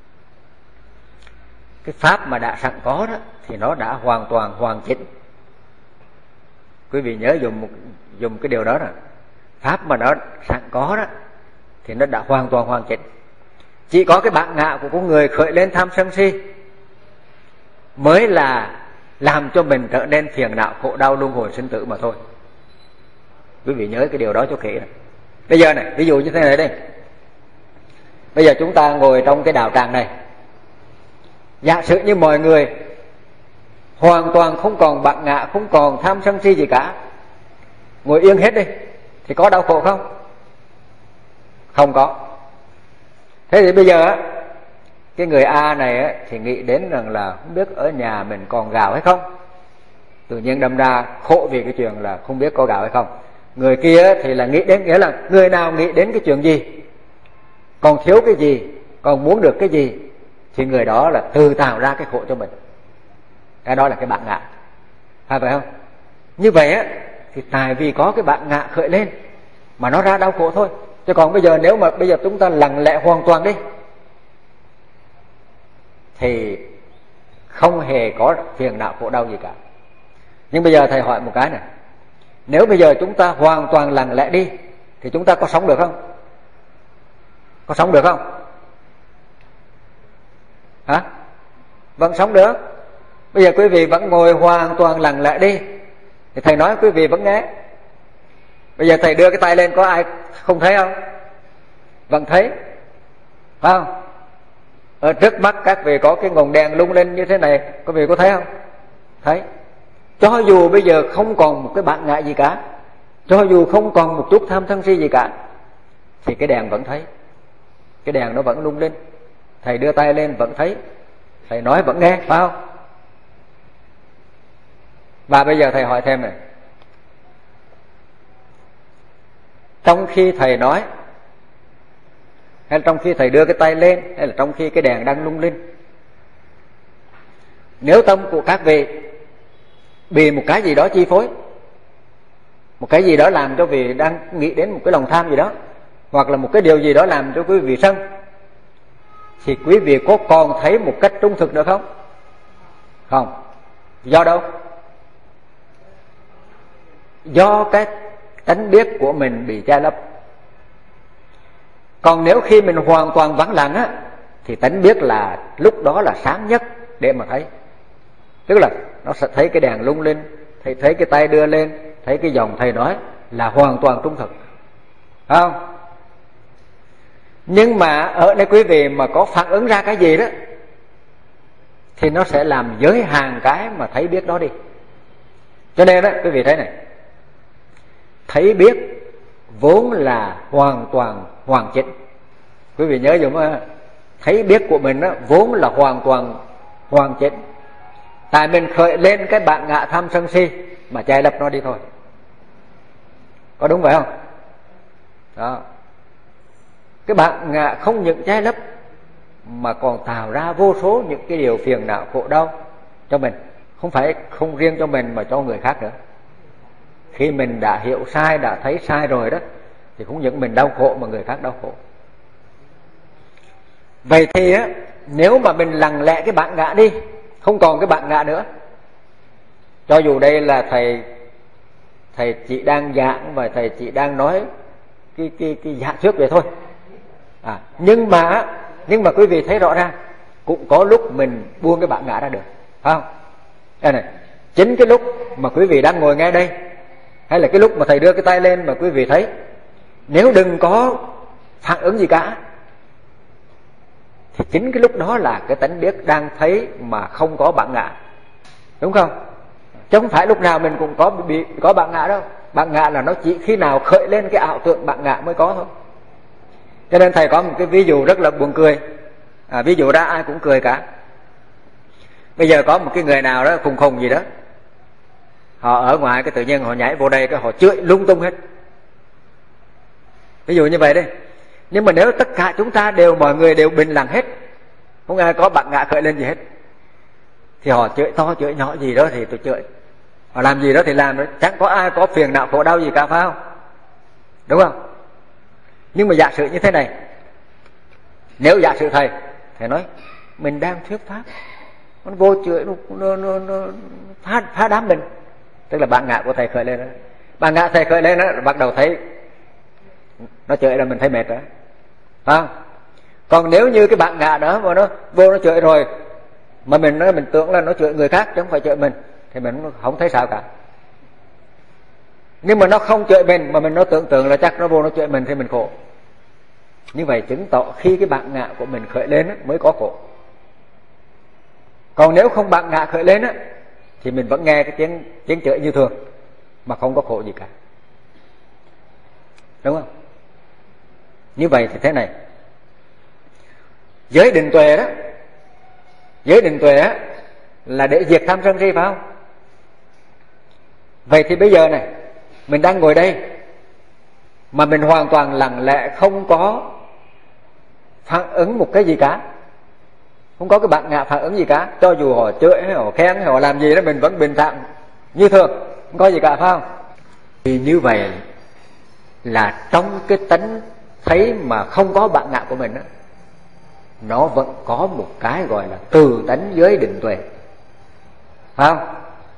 cái pháp mà đã sẵn có đó thì nó đã hoàn toàn hoàn chỉnh. Quý vị nhớ dùng một dùng cái điều đó nè, pháp mà nó sẵn có đó thì nó đã hoàn toàn hoàn chỉnh. Chỉ có cái bản ngã của con người khởi lên tham sân si mới là làm cho mình trở nên phiền não khổ đau luân hồi sinh tử mà thôi. Quý vị nhớ cái điều đó cho kỹ này. Bây giờ này, ví dụ như thế này đây, bây giờ chúng ta ngồi trong cái đạo tràng này, giả sử như mọi người hoàn toàn không còn bạn ngạ, không còn tham sân si gì cả, ngồi yên hết đi, thì có đau khổ không? Không có. Thế thì bây giờ á, cái người A này á, thì nghĩ đến rằng là không biết ở nhà mình còn gạo hay không, tự nhiên đâm ra khổ vì cái chuyện là không biết có gạo hay không. Người kia thì là nghĩ đến, nghĩa là người nào nghĩ đến cái chuyện gì, còn thiếu cái gì, còn muốn được cái gì, thì người đó là tự tạo ra cái khổ cho mình. Cái đó là cái bạn ngạ, phải phải không? Như vậy á, thì tại vì có cái bạn ngạ khởi lên mà nó ra đau khổ thôi. Chứ còn bây giờ nếu mà bây giờ chúng ta lặng lẽ hoàn toàn đi, thì không hề có phiền não khổ đau gì cả. Nhưng bây giờ thầy hỏi một cái này, nếu bây giờ chúng ta hoàn toàn lặng lẽ đi, thì chúng ta có sống được không? Có sống được không? Hả? Vẫn sống được. Bây giờ quý vị vẫn ngồi hoàn toàn lặng lẽ đi, thì thầy nói quý vị vẫn nghe. Bây giờ thầy đưa cái tay lên, có ai không thấy không? Vẫn thấy, phải không? Ở trước mắt các vị có cái ngọn đèn lung lên như thế này, quý vị có thấy không? Thấy. Cho dù bây giờ không còn một cái bạn ngại gì cả, cho dù không còn một chút tham sân si gì cả, thì cái đèn vẫn thấy. Cái đèn nó vẫn lung lên, thầy đưa tay lên vẫn thấy, thầy nói vẫn nghe, phải không? Và bây giờ thầy hỏi thêm này, trong khi thầy nói, hay là trong khi thầy đưa cái tay lên, hay là trong khi cái đèn đang lung lên, nếu tâm của các vị bị một cái gì đó chi phối, một cái gì đó làm cho vị đang nghĩ đến một cái lòng tham gì đó, hoặc là một cái điều gì đó làm cho quý vị sân, thì quý vị có còn thấy một cách trung thực nữa không? Không. Do đâu? Do cái tánh biết của mình bị che lấp. Còn nếu khi mình hoàn toàn vắng lặng á, thì tánh biết là lúc đó là sáng nhất để mà thấy. Tức là nó sẽ thấy cái đèn lung lên, thấy, thấy cái tay đưa lên, thấy cái dòng thầy nói là hoàn toàn trung thực, phải không? Nhưng mà ở đây quý vị mà có phản ứng ra cái gì đó, thì nó sẽ làm giới hạn cái mà thấy biết đó đi. Cho nên đó quý vị thấy này, thấy biết vốn là hoàn toàn hoàn chỉnh. Quý vị nhớ dùm á, thấy biết của mình đó, vốn là hoàn toàn hoàn chỉnh. Tại mình khởi lên cái bạn ngạ tham sân si mà che lấp nó đi thôi. Có đúng vậy không? Đó. Cái bạn ngạ không những che lấp mà còn tạo ra vô số những cái điều phiền não khổ đau cho mình. Không phải không riêng cho mình mà cho người khác nữa. Khi mình đã hiểu sai, đã thấy sai rồi đó, thì không những mình đau khổ mà người khác đau khổ. Vậy thì á, nếu mà mình lặng lẽ cái bạn ngạ đi, không còn cái bạn ngạ nữa, cho dù đây là thầy thầy chỉ đang giảng và thầy chỉ đang nói cái cái cái giả thuyết vậy thôi. À, nhưng mà nhưng mà quý vị thấy rõ ràng cũng có lúc mình buông cái bạn ngạ ra được, phải không? Đây này, chính cái lúc mà quý vị đang ngồi ngay đây, hay là cái lúc mà thầy đưa cái tay lên mà quý vị thấy, nếu đừng có phản ứng gì cả, thì chính cái lúc đó là cái tánh biết đang thấy mà không có bạn ngạ, đúng không? Chứ không phải lúc nào mình cũng có bị có bạn ngạ đâu. Bạn ngạ là nó chỉ khi nào khởi lên cái ảo tưởng bạn ngạ mới có thôi. Cho nên thầy có một cái ví dụ rất là buồn cười, à, ví dụ ra ai cũng cười cả. Bây giờ có một cái người nào đó khùng khùng gì đó, họ ở ngoài cái tự nhiên họ nhảy vô đây, cái họ chửi lung tung hết, ví dụ như vậy đi. Nhưng mà nếu tất cả chúng ta đều, mọi người đều bình lặng hết, không ai có bạn ngạ khởi lên gì hết, thì họ chửi to chửi nhỏ gì đó thì tôi chửi, họ làm gì đó thì làm, chẳng có ai có phiền não khổ đau gì cả, phải không? Đúng không? Nhưng mà giả sử như thế này, nếu giả sử thầy thầy nói mình đang thuyết pháp, nó vô chửi, nó, nó, nó, nó phá, phá đám mình, tức là bạn ngạ của thầy khởi lên đó. Bạn ngạ thầy khởi lên đó, bắt đầu thấy nó chửi là mình thấy mệt đó, phải không? Còn nếu như cái bạn ngạ đó mà nó vô nó chửi rồi, mà mình nói mình tưởng là nó chửi người khác chứ không phải chửi mình, thì mình không thấy sao cả. Nhưng mà nó không chửi mình mà mình nó tưởng tượng là chắc nó vô nó chửi mình thì mình khổ. Như vậy chứng tỏ khi cái bạn ngạ của mình khởi lên mới có khổ. Còn nếu không bạn ngạ khởi lên á, thì mình vẫn nghe cái tiếng tiếng chửi như thường mà không có khổ gì cả, đúng không? Như vậy thì thế này, giới định tuệ đó, giới định tuệ á là để diệt tham sân si, phải không? Vậy thì bây giờ này, mình đang ngồi đây mà mình hoàn toàn lặng lẽ, không có phản ứng một cái gì cả, không có cái bản ngã phản ứng gì cả, cho dù họ chửi hay họ khen hay họ làm gì đó, mình vẫn bình thản như thường, không có gì cả, phải không? Thì như vậy là trong cái tánh thấy mà không có bản ngã của mình đó, nó vẫn có một cái gọi là từ tánh giới định tuệ, phải không?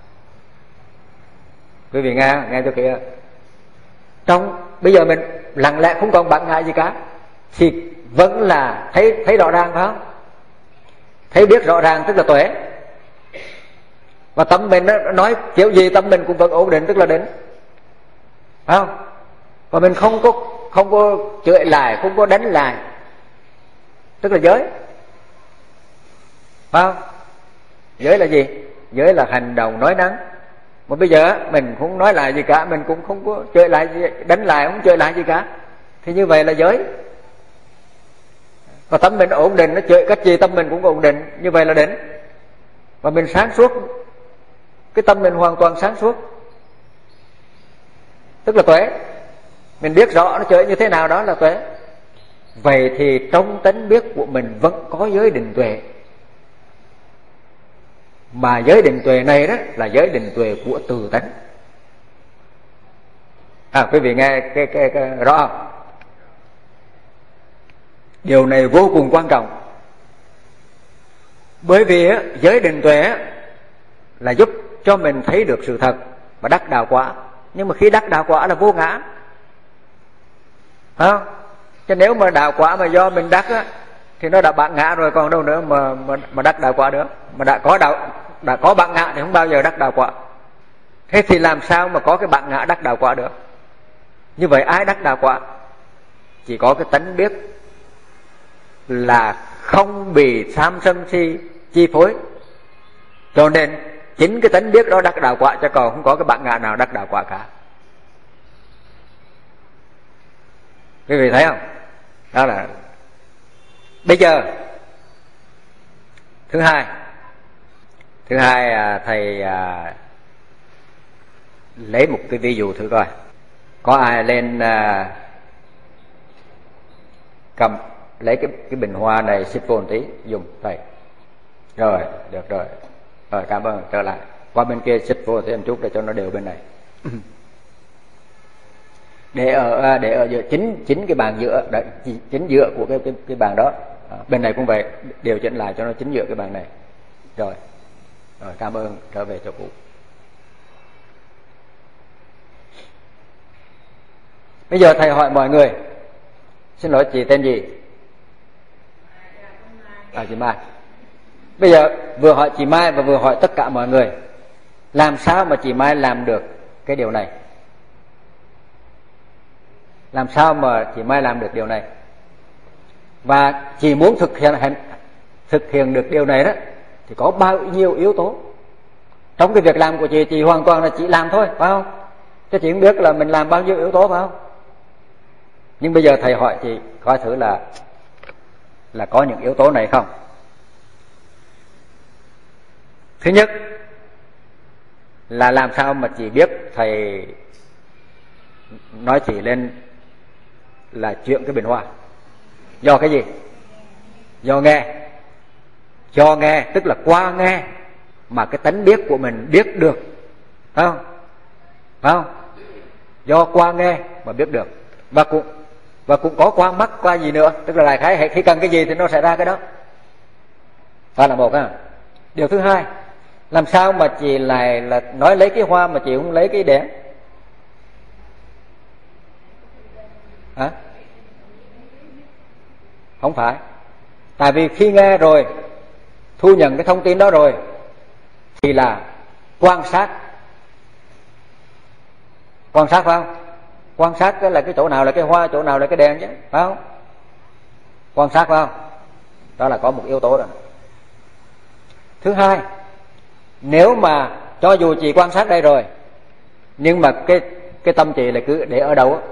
Quý vị nghe nghe cho kỹ. Trong bây giờ mình lặng lẽ không còn bản ngã gì cả thì vẫn là thấy thấy rõ ràng, phải không? Thấy biết rõ ràng tức là tuệ. Và tâm mình nó nói kiểu gì tâm mình cũng vẫn ổn định, tức là định, phải không? Và mình không có không có chửi lại, không có đánh lại, tức là giới, phải không? Giới là gì? Giới là hành động nói năng. Mà bây giờ mình không nói lại gì cả, mình cũng không có chửi lại gì, đánh lại không chửi lại gì cả, thì như vậy là giới. Và tâm mình ổn định, nó chửi cách gì tâm mình cũng ổn định, như vậy là định. Và mình sáng suốt, cái tâm mình hoàn toàn sáng suốt, tức là tuệ. Mình biết rõ nó chửi như thế nào, đó là tuệ. Vậy thì trong tánh biết của mình vẫn có giới định tuệ. Mà giới định tuệ này đó là giới định tuệ của từ tánh. À, quý vị nghe cái, cái, cái, rõ không? Điều này vô cùng quan trọng. Bởi vì á, giới định tuệ á, là giúp cho mình thấy được sự thật và đắc đạo quả. Nhưng mà khi đắc đạo quả là vô ngã, phải không? Chứ nếu mà đạo quả mà do mình đắc á, thì nó đã bản ngã rồi, còn đâu nữa mà mà, mà đắc đạo quả nữa. Mà đã có đạo đã có bản ngã thì không bao giờ đắc đạo quả. Thế thì làm sao mà có cái bản ngã đắc đạo quả được? Như vậy ai đắc đạo quả? Chỉ có cái tánh biết là không bị tham sân si chi phối. Cho nên chính cái tánh biết đó đắc đạo quả, chứ còn không có cái bản ngã nào đắc đạo quả cả. Quý vị thấy không? Đó là bây giờ thứ hai thứ hai à, thầy à, lấy một cái ví dụ thử coi. Có ai lên à, cầm lấy cái cái bình hoa này xích vô một tí dùng thầy. Rồi, được rồi. Rồi, cảm ơn, trở lại. Qua bên kia xích vô thêm một chút để cho nó đều bên này. Để ở để ở giữa chính chính cái bàn giữa, đấy, chính giữa của cái cái cái bàn đó. À, bên này cũng vậy, điều chỉnh lại cho nó chính giữa cái bàn này. Rồi. Rồi, cảm ơn, trở về chỗ cũ. Bây giờ thầy hỏi mọi người. Xin lỗi, chị tên gì? À, chị Mai. Bây giờ vừa hỏi chị Mai và vừa hỏi tất cả mọi người, làm sao mà chị Mai làm được cái điều này? Làm sao mà chị Mai làm được điều này? Và chị muốn thực hiện thực hiện được điều này đó thì có bao nhiêu yếu tố? Trong cái việc làm của chị, chị hoàn toàn là chị làm thôi, phải không? Chứ chị không biết là mình làm bao nhiêu yếu tố, phải không? Nhưng bây giờ thầy hỏi chị coi thử là là có những yếu tố này không? Thứ nhất là làm sao mà chị biết thầy nói chị lên là chuyện cái bình hoa? Do cái gì? Do nghe. Do nghe, tức là qua nghe mà cái tánh biết của mình biết được, phải không? Phải không? Do qua nghe mà biết được. Và cũng và cũng có qua mắt, qua gì nữa, tức là đại khái khi cần cái gì thì nó sẽ ra cái đó. Đó là một ha. Điều thứ hai, làm sao mà chị lại là nói lấy cái hoa mà chị không lấy cái đèn? Hả? Không phải. Tại vì khi nghe rồi, thu nhận cái thông tin đó rồi thì là quan sát. Quan sát phải không? Quan sát cái là cái chỗ nào là cái hoa, chỗ nào là cái đèn chứ, phải không? Quan sát phải không? Đó là có một yếu tố rồi. Thứ hai, nếu mà cho dù chị quan sát đây rồi, nhưng mà cái cái tâm chị là cứ để ở đâu á,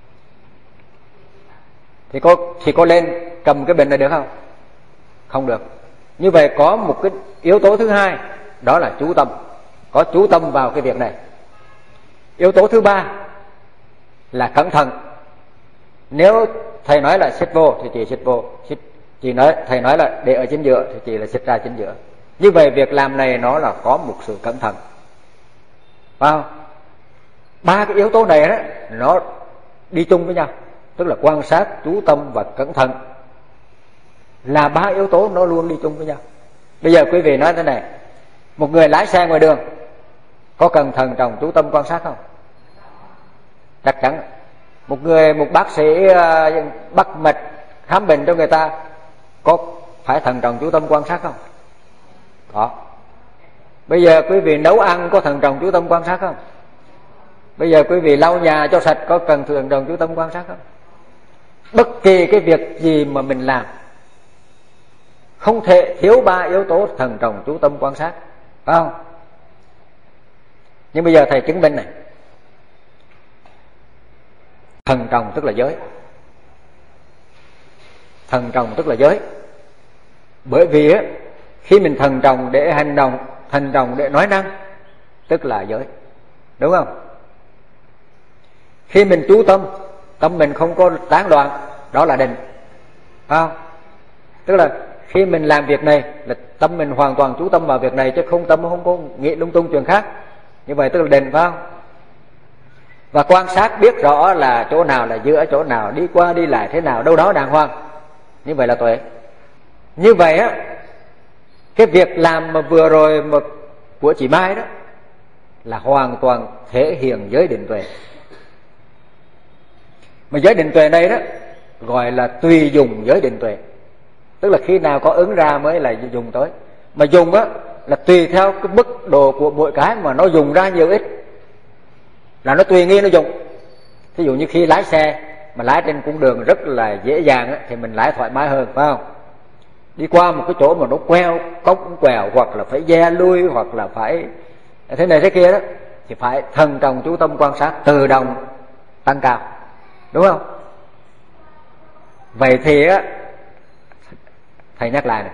thì có thì có lên cầm cái bình này được không? Không được. Như vậy có một cái yếu tố thứ hai, đó là chú tâm, có chú tâm vào cái việc này. Yếu tố thứ ba là cẩn thận. Nếu thầy nói là xích vô thì chị xích vô, xích, chị nói thầy nói là để ở chính giữa thì chị là xích ra chính giữa. Như vậy việc làm này nó là có một sự cẩn thận, phải không? Ba cái yếu tố này đó nó đi chung với nhau, tức là quan sát, chú tâm và cẩn thận là ba yếu tố nó luôn đi chung với nhau. Bây giờ quý vị nói thế này, một người lái xe ngoài đường có cần thận trọng chú tâm quan sát không? Chắc chắn. Một người một bác sĩ uh, bắt mạch khám bệnh cho người ta có phải thận trọng chú tâm quan sát không? Có. Bây giờ quý vị nấu ăn có thận trọng chú tâm quan sát không? Bây giờ quý vị lau nhà cho sạch có cần thận trọng chú tâm quan sát không? Bất kỳ cái việc gì mà mình làm không thể thiếu ba yếu tố thận trọng chú tâm quan sát, phải không? Nhưng bây giờ thầy chứng minh này, thận trọng tức là giới, thận trọng tức là giới. Bởi vì á, khi mình thận trọng để hành động, thận trọng để nói năng, tức là giới, đúng không? Khi mình chú tâm, tâm mình không có tán loạn, đó là định, phải không? Tức là khi mình làm việc này là tâm mình hoàn toàn chú tâm vào việc này, chứ không tâm không có nghĩ lung tung chuyện khác. Như vậy tức là định, phải không? Và quan sát biết rõ là chỗ nào là giữa, chỗ nào đi qua đi lại thế nào, đâu đó đàng hoàng. Như vậy là tuệ. Như vậy á, cái việc làm mà vừa rồi mà của chị Mai đó là hoàn toàn thể hiện giới định tuệ. Mà giới định tuệ này đó gọi là tùy dùng giới định tuệ, tức là khi nào có ứng ra mới là dùng tới. Mà dùng á là tùy theo cái mức độ của mỗi cái mà nó dùng ra nhiều ít, là nó tùy nghi nó dùng. Thí dụ như khi lái xe mà lái trên cung đường rất là dễ dàng á, thì mình lái thoải mái hơn, phải không? Đi qua một cái chỗ mà nó queo, cốc quẹo, hoặc là phải ve lui, hoặc là phải thế này thế kia đó, thì phải thần trọng chú tâm quan sát, tự động tăng cao, đúng không? Vậy thì á, thầy nhắc lại này,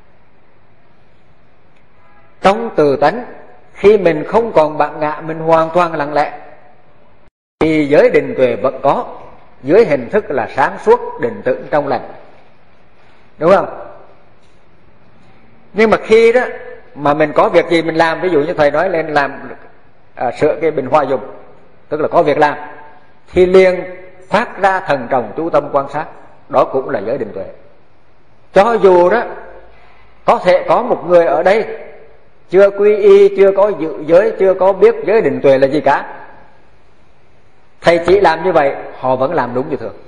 trong từ tánh, khi mình không còn bạn ngạ, mình hoàn toàn lặng lẽ, thì giới định tuệ vẫn có, dưới hình thức là sáng suốt, định tĩnh, trong lành, đúng không? Nhưng mà khi đó mà mình có việc gì mình làm, ví dụ như thầy nói lên làm à, sửa cái bình hoa dùng, tức là có việc làm, thì liền phát ra thần trọng chú tâm quan sát, đó cũng là giới định tuệ. Cho dù đó có thể có một người ở đây chưa quy y, chưa có dự giới, chưa có biết giới định tuệ là gì cả, thầy chỉ làm như vậy họ vẫn làm đúng như thường.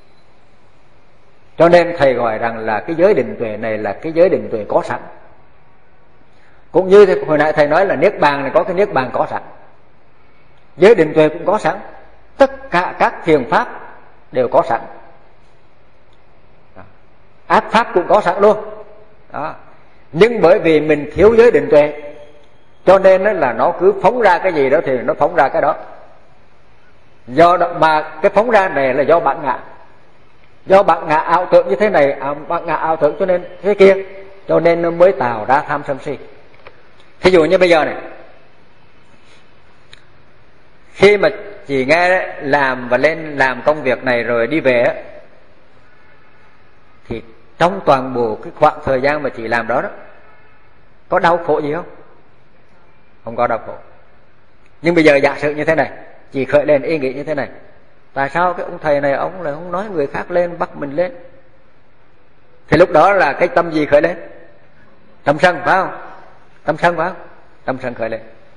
Cho nên thầy gọi rằng là cái giới định tuệ này là cái giới định tuệ có sẵn. Cũng như hồi nãy thầy nói là niết bàn này có cái niết bàn có sẵn, giới định tuệ cũng có sẵn, tất cả các thiền pháp đều có sẵn, ác pháp cũng có sẵn luôn đó. Nhưng bởi vì mình thiếu giới định tuệ, cho nên là nó cứ phóng ra cái gì đó thì nó phóng ra cái đó. Do đó, mà cái phóng ra này là do bản ngã, do bản ngã ảo tưởng như thế này, bản ngã ảo tưởng cho nên thế kia, cho nên nó mới tạo ra tham sân si. Thí dụ như bây giờ này, khi mà chị nghe làm và lên làm công việc này rồi đi về, thì trong toàn bộ cái khoảng thời gian mà chị làm đó đó, có đau khổ gì không? Không có đau khổ. Nhưng bây giờ giả sử như thế này, chị khởi lên ý nghĩ như thế này, tại sao cái ông thầy này ông lại không nói người khác lên, bắt mình lên? Thì lúc đó là cái tâm gì khởi lên? Tâm sân, phải không? Tâm sân, phải không? Tâm sân khởi lên,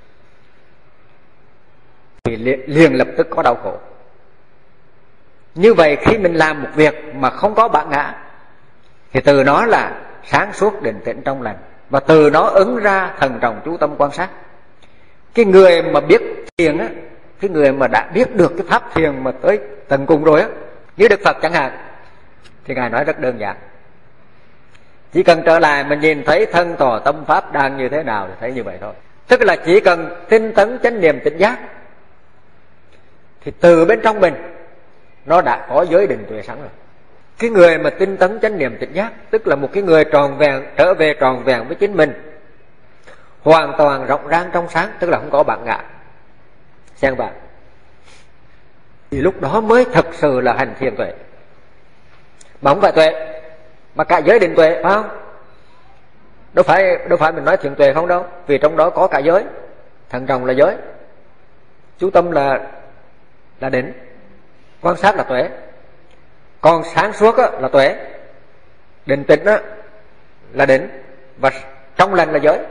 thì liền, liền lập tức có đau khổ. Như vậy khi mình làm một việc mà không có bản ngã, thì từ nó là sáng suốt, định tĩnh, trong lành, và từ nó ứng ra thần trọng chú tâm quan sát. Cái người mà biết thiền á, cái người mà đã biết được cái pháp thiền mà tới tận cùng rồi á, như Đức Phật chẳng hạn, thì Ngài nói rất đơn giản, chỉ cần trở lại mình nhìn thấy thân tỏ tâm pháp đang như thế nào thì thấy như vậy thôi. Tức là chỉ cần tinh tấn chánh niệm tỉnh giác thì từ bên trong mình nó đã có giới định tuệ sẵn rồi. Cái người mà tinh tấn chánh niệm tỉnh giác tức là một cái người tròn vẹn, trở về tròn vẹn với chính mình, hoàn toàn rộng rãi trong sáng, tức là không có bản ngã xen vào. Thì lúc đó mới thật sự là hành thiền tuệ. Mà không phải tuệ, mà cả giới định tuệ, phải không? Đâu phải đâu phải mình nói thiền tuệ không đâu, vì trong đó có cả giới. Thận trọng là giới, chú tâm là là định, quan sát là tuệ, còn sáng suốt á, là tuệ, định tĩnh á, là định, và trong lành là giới.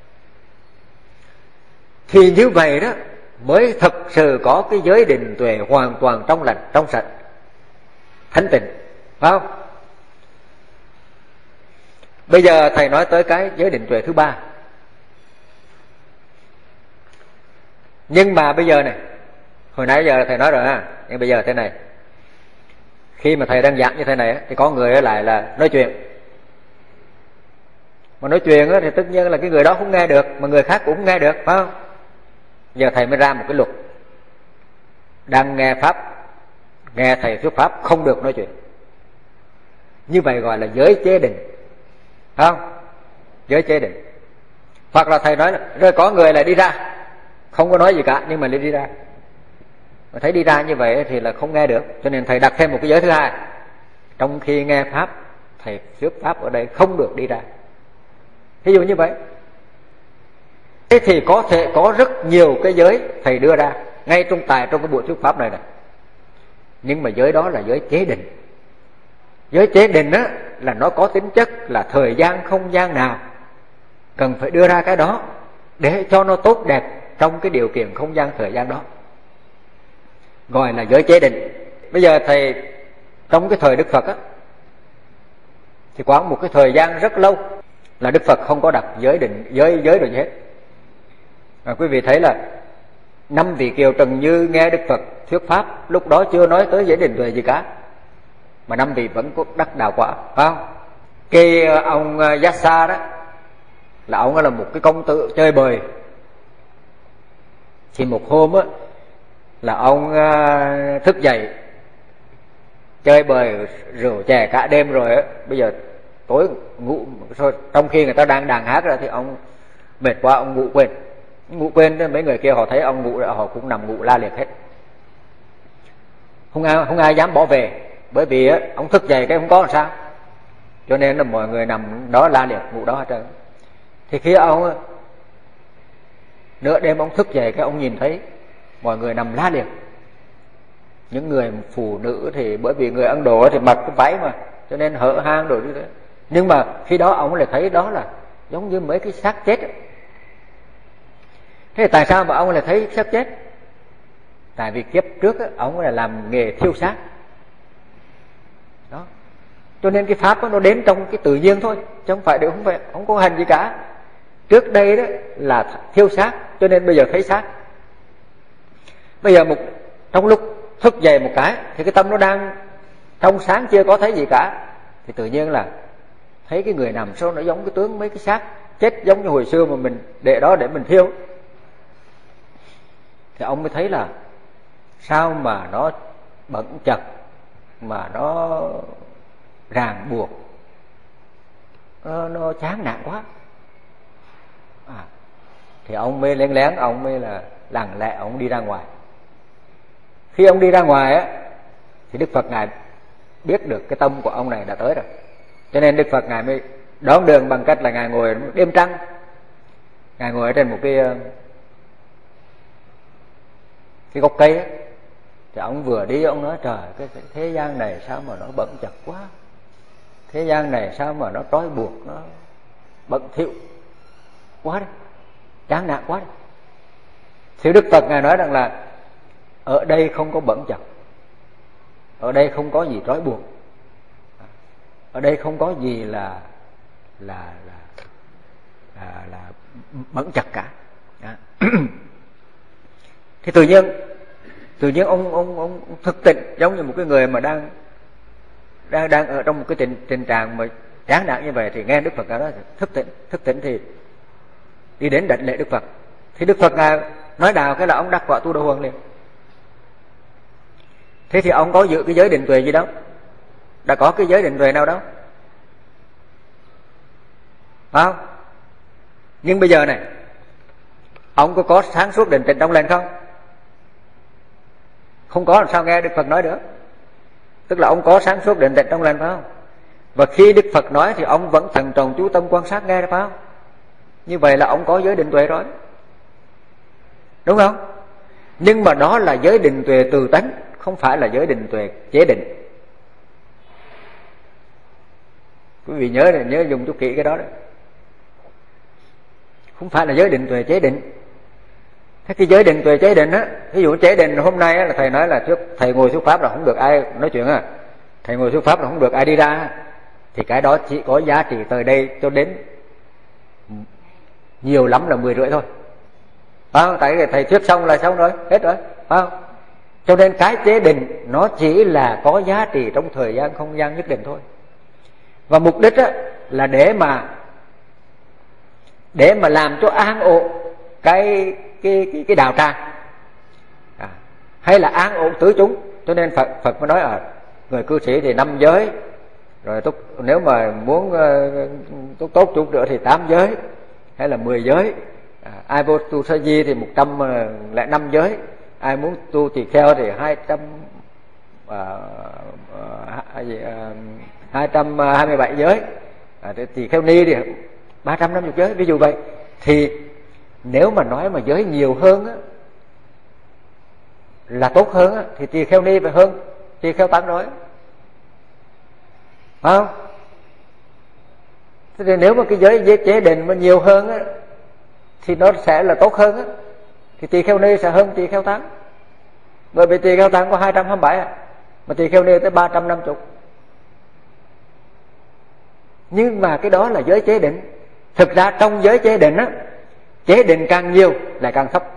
Thì như vậy đó mới thật sự có cái giới định tuệ hoàn toàn trong lành, trong sạch, thánh tịnh, phải không? Bây giờ thầy nói tới cái giới định tuệ thứ ba. Nhưng mà bây giờ này, hồi nãy giờ thầy nói rồi ha, nhưng bây giờ thế này, khi mà thầy đang giảng như thế này thì có người lại là nói chuyện. Mà nói chuyện thì tất nhiên là cái người đó không nghe được, mà người khác cũng nghe được, phải không? Giờ thầy mới ra một cái luật, đang nghe pháp, nghe thầy thuyết pháp không được nói chuyện. Như vậy gọi là giới chế định, phải không? Giới chế định. Hoặc là thầy nói là rồi có người lại đi ra, không có nói gì cả, nhưng mà lại đi ra. Mà thấy đi ra như vậy thì là không nghe được, cho nên thầy đặt thêm một cái giới thứ hai. Trong khi nghe pháp, thầy thuyết pháp ở đây không được đi ra. Ví dụ như vậy. Thế thì có thể có rất nhiều cái giới thầy đưa ra ngay trong tài trong cái buổi thuyết pháp này này. Nhưng mà giới đó là giới chế định. Giới chế định á là nó có tính chất là thời gian không gian nào cần phải đưa ra cái đó để cho nó tốt đẹp trong cái điều kiện không gian thời gian đó, gọi là giới chế định. Bây giờ thầy trong cái thời Đức Phật á thì khoảng một cái thời gian rất lâu là Đức Phật không có đặt giới định, giới giới rồi gì hết. Và quý vị thấy là năm vị Kiều Trần Như nghe Đức Phật thuyết pháp, lúc đó chưa nói tới giới định tuệ gì cả, mà năm vị vẫn có đắc đạo quả, phải không? Cái ông Yassa đó là ông là một cái công tử chơi bời. Thì một hôm á là ông thức dậy chơi bời rượu chè cả đêm rồi á, bây giờ tối ngủ, trong khi người ta đang đàn hát ra thì ông mệt quá, ông ngủ quên. Ngủ quên, mấy người kia họ thấy ông ngủ, họ cũng nằm ngủ la liệt hết. Không ai, không ai dám bỏ về, bởi vì á, ông thức dậy cái không có làm sao, cho nên là mọi người nằm đó la liệt ngủ đó hết trơn. Thì khi ông nửa đêm ông thức dậy cái ông nhìn thấy mọi người nằm la liệt. Những người phụ nữ thì bởi vì người Ấn Độ thì mặc cái váy mà, cho nên hở hang rồi như thế. Nhưng mà khi đó ông lại thấy đó là giống như mấy cái xác chết ấy. Thế tại sao mà ông lại thấy xác chết? Tại vì kiếp trước ấy, ông là làm nghề thiêu xác đó, cho nên cái pháp đó, nó đến trong cái tự nhiên thôi, chứ không phải đều không phải không có hành gì cả. Trước đây đó là thiêu xác, cho nên bây giờ thấy xác. Bây giờ một trong lúc thức dậy một cái thì cái tâm nó đang trong sáng, chưa có thấy gì cả, thì tự nhiên là thấy cái người nằm sao nó giống cái tướng mấy cái xác chết, giống như hồi xưa mà mình để đó để mình thiêu. Thì ông mới thấy là sao mà nó bẩn chật, mà nó ràng buộc, nó, nó chán nản quá. À, thì ông mới lén lén, ông mới là lặng lẽ ông đi ra ngoài. Khi ông đi ra ngoài á thì Đức Phật ngài biết được cái tâm của ông này đã tới rồi, cho nên Đức Phật ngài mới đón đường bằng cách là ngài ngồi đêm trăng, ngài ngồi ở trên một cái cái gốc cây ấy. Thì ông vừa đi ông nói trời, cái thế gian này sao mà nó bận chật quá, thế gian này sao mà nó trói buộc, nó bận thỉu quá đấy, chán nản quá đấy. Thì Đức Phật ngài nói rằng là ở đây không có bận chật, ở đây không có gì trói buộc, ở đây không có gì là là là là, là bận chật cả. Thì tự nhiên tự nhiên ông ông ông thức tỉnh, giống như một cái người mà đang đang đang ở trong một cái tình tình trạng mà chán nản như vậy, thì nghe Đức Phật nói thức tỉnh, thức tỉnh thì đi đến đảnh lễ Đức Phật. Thì Đức Phật Ngài nói đạo cái là ông đắc quả tu đà hoàng liền. Thế thì ông có giữ cái giới định tuệ gì đâu, đã có cái giới định tuệ nào đâu, phải không? Nhưng bây giờ này, ông có có sáng suốt định tĩnh trong lành không? Không có làm sao nghe Đức Phật nói được. Tức là ông có sáng suốt định tĩnh trong lành, phải không? Và khi Đức Phật nói thì ông vẫn thận trọng chú tâm quan sát nghe, phải không? Như vậy là ông có giới định tuệ rồi, đúng không? Nhưng mà đó là giới định tuệ từ tánh, không phải là giới định tuệ chế định. Quý vị nhớ này, nhớ dùng chút kỹ cái đó đấy. Không phải là giới định tuệ chế định. Thế cái giới định tuệ chế định á, ví dụ chế định hôm nay á, là thầy nói là trước thầy ngồi thuyết pháp là không được ai nói chuyện à, thầy ngồi thuyết pháp là không được ai đi ra, thì cái đó chỉ có giá trị từ đây cho đến nhiều lắm là mười rưỡi thôi, phải không? Tại thầy thuyết xong là xong rồi, hết rồi, phải không? Cho nên cái chế định nó chỉ là có giá trị trong thời gian không gian nhất định thôi. Và mục đích á, là để mà để mà làm cho an ổn cái cái cái cái đạo tràng, à, hay là an ổn tứ chúng. Cho nên Phật Phật mới nói ở người cư sĩ thì năm giới, rồi tốt, nếu mà muốn uh, tốt tốt chút nữa thì tám giới hay là mười giới. À, ai vô tu sa di thì một trăm lẻ năm giới, ai muốn tu tỳ kheo thì hai trăm hai trăm hai mươi bảy giới, à, tỳ kheo ni thì ba trăm năm mươi giới, ví dụ vậy. Thì nếu mà nói mà giới nhiều hơn á, là tốt hơn á, thì tỳ kheo ni phải hơn tỳ kheo tăng rồi, phải không? Thế thì nếu mà cái giới, giới chế định mà nhiều hơn á, thì nó sẽ là tốt hơn á, thì tỳ kheo ni sẽ hơn tỳ kheo tăng. Bởi vì tỳ kheo tăng có hai trăm hai mươi bảy à, mà tỳ kheo ni tới ba trăm năm mươi. Nhưng mà cái đó là giới chế định. Thực ra trong giới chế định á, chế định càng nhiều lại càng thấp,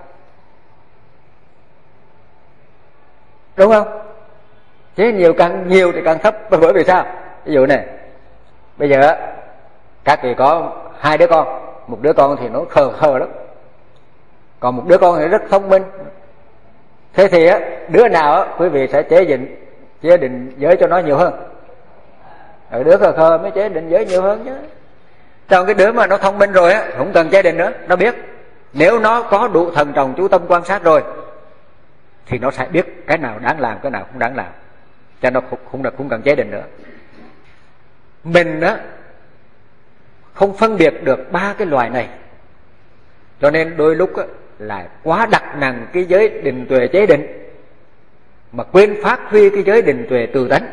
đúng không? Chế nhiều càng nhiều thì càng thấp. Bởi vì sao? Ví dụ này, bây giờ các vị có hai đứa con, một đứa con thì nó khờ khờ lắm, còn một đứa con thì rất thông minh. Thế thì á, đứa nào á, quý vị sẽ chế định chế định giới cho nó nhiều hơn? Ở đứa khờ khờ mới chế định giới nhiều hơn chứ. Còn cái đứa mà nó thông minh rồi á, không cần chế định nữa, nó biết. Nếu nó có đủ thần trọng chú tâm quan sát rồi thì nó sẽ biết cái nào đáng làm, cái nào không đáng làm, cho nó không, không, không cần chế định nữa. Mình á không phân biệt được ba cái loại này, cho nên đôi lúc á, là quá đặt nặng cái giới định tuệ chế định mà quên phát huy cái giới định tuệ từ tánh.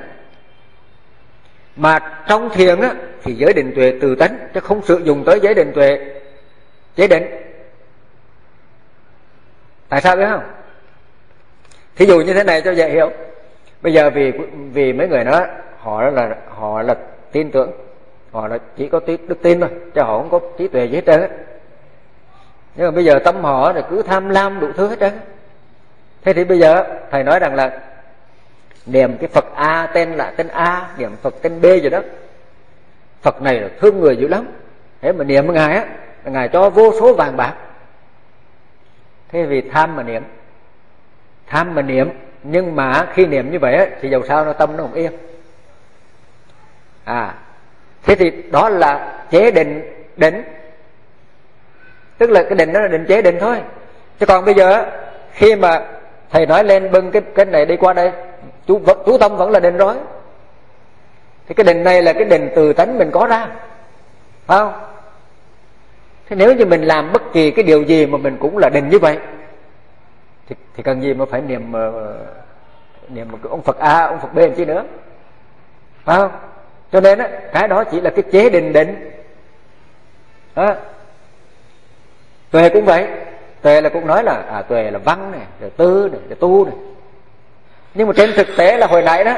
Mà trong thiền á, thì giới định tuệ từ tánh, chứ không sử dụng tới giới định tuệ chế định. Tại sao biết không? Thí dụ như thế này cho dễ hiểu. Bây giờ vì vì mấy người nói họ là họ là tin tưởng, họ là chỉ có đức tin thôi, chứ họ không có trí tuệ gì hết trơn á. Nhưng mà bây giờ tâm họ là cứ tham lam đủ thứ hết trơn. Thế thì bây giờ thầy nói rằng là niệm cái Phật A tên là tên A, niệm Phật tên B gì đó, Phật này là thương người dữ lắm, thế mà niệm ngài á, ngài cho vô số vàng bạc. Thế vì tham mà niệm, tham mà niệm, nhưng mà khi niệm như vậy á, thì dầu sao nó tâm nó không yên. À, thế thì đó là chế định định, tức là cái định đó là định chế định thôi. Chứ còn bây giờ khi mà thầy nói lên bưng cái cái này đi qua đây, chú chú tâm vẫn là định rồi. Thì cái định này là cái định từ tánh mình có ra, phải không? Thế nếu như mình làm bất kỳ cái điều gì mà mình cũng là định như vậy, thì, thì cần gì mà phải niệm uh, niệm một cái ông Phật A, ông Phật B làm chi nữa, phải không? Cho nên á, cái đó chỉ là cái chế định định. Đó. Tuệ cũng vậy, tuệ là cũng nói là à, tuệ là văn này, rồi tư này, rồi tu này. Nhưng mà trên thực tế là hồi nãy đó,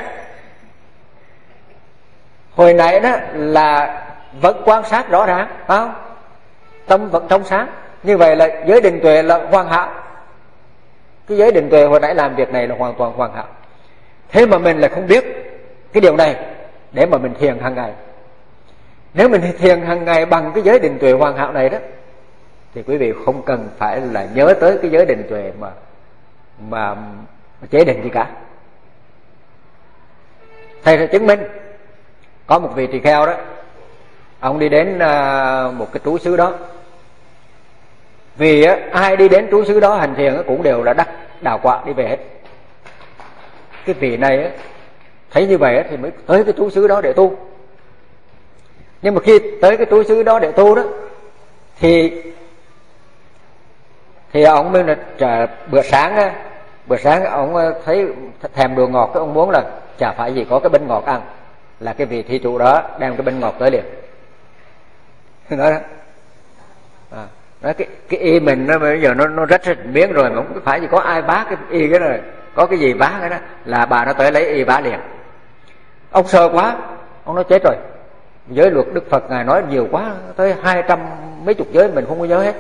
hồi nãy đó là vẫn quan sát rõ ràng, phải không? Tâm vẫn trong sáng. Như vậy là giới định tuệ là hoàn hảo. Cái giới định tuệ hồi nãy làm việc này là hoàn toàn hoàn hảo. Thế mà mình lại không biết cái điều này để mà mình thiền hàng ngày. Nếu mình thiền hàng ngày bằng cái giới định tuệ hoàn hảo này đó, thì quý vị không cần phải là nhớ tới cái giới định tuệ mà mà, mà chế định gì cả. Thầy sẽ chứng minh. Có một vị tỳ kheo đó, ông đi đến uh, một cái trú xứ đó. Vì uh, ai đi đến trú xứ đó hành thiền uh, cũng đều là đắc đạo quả đi về hết. Cái vị này uh, thấy như vậy uh, thì mới tới cái trú xứ đó để tu. Nhưng mà khi tới cái trú xứ đó để tu đó, thì thì ông mới là bữa sáng uh, bữa sáng ông uh, thấy thèm đồ ngọt, ông muốn là chả phải gì có cái bánh ngọt ăn, là cái vị thí chủ đó đem cái bánh ngọt tới liền. Nói đó, à, nói cái cái y mình nó bây giờ nó nó rách rách miếng rồi, mà không phải gì có ai bá cái y cái rồi, có cái gì bá cái đó là bà nó tới lấy y bá liền. Ông sợ quá, ông nói chết rồi, giới luật Đức Phật ngài nói nhiều quá, tới hai trăm mấy chục giới mình không có nhớ hết,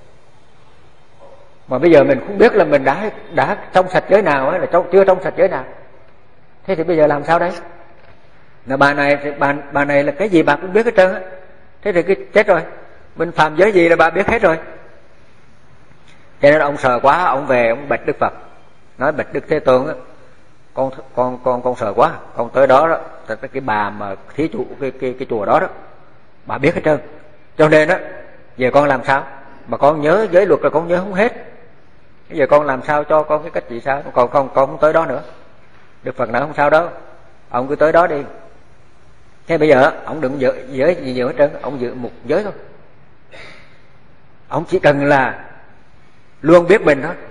mà bây giờ mình không biết là mình đã đã trong sạch giới nào hay là trong chưa trong sạch giới nào. Thế thì bây giờ làm sao đấy? Là bà này bà, bà này là cái gì bà cũng biết hết trơn á. Thế thì cái chết rồi, mình phạm giới gì là bà biết hết rồi. Cho nên ông sợ quá, ông về ông bạch Đức Phật, nói bạch Đức Thế Tôn á, con con con con sợ quá, con tới đó đó, cái bà mà thí chủ cái cái cái chùa đó đó, bà biết hết trơn. Cho nên á, giờ con làm sao? Mà con nhớ giới luật là con nhớ không hết. Bây giờ con làm sao cho con cái cách gì sao? Còn con con không tới đó nữa. Đức Phật nói không sao đâu, ông cứ tới đó đi. Thế bây giờ ông đừng giữ giới gì nhiều hết trơn, ông giữ một giới thôi. Ông chỉ cần là luôn biết mình thôi.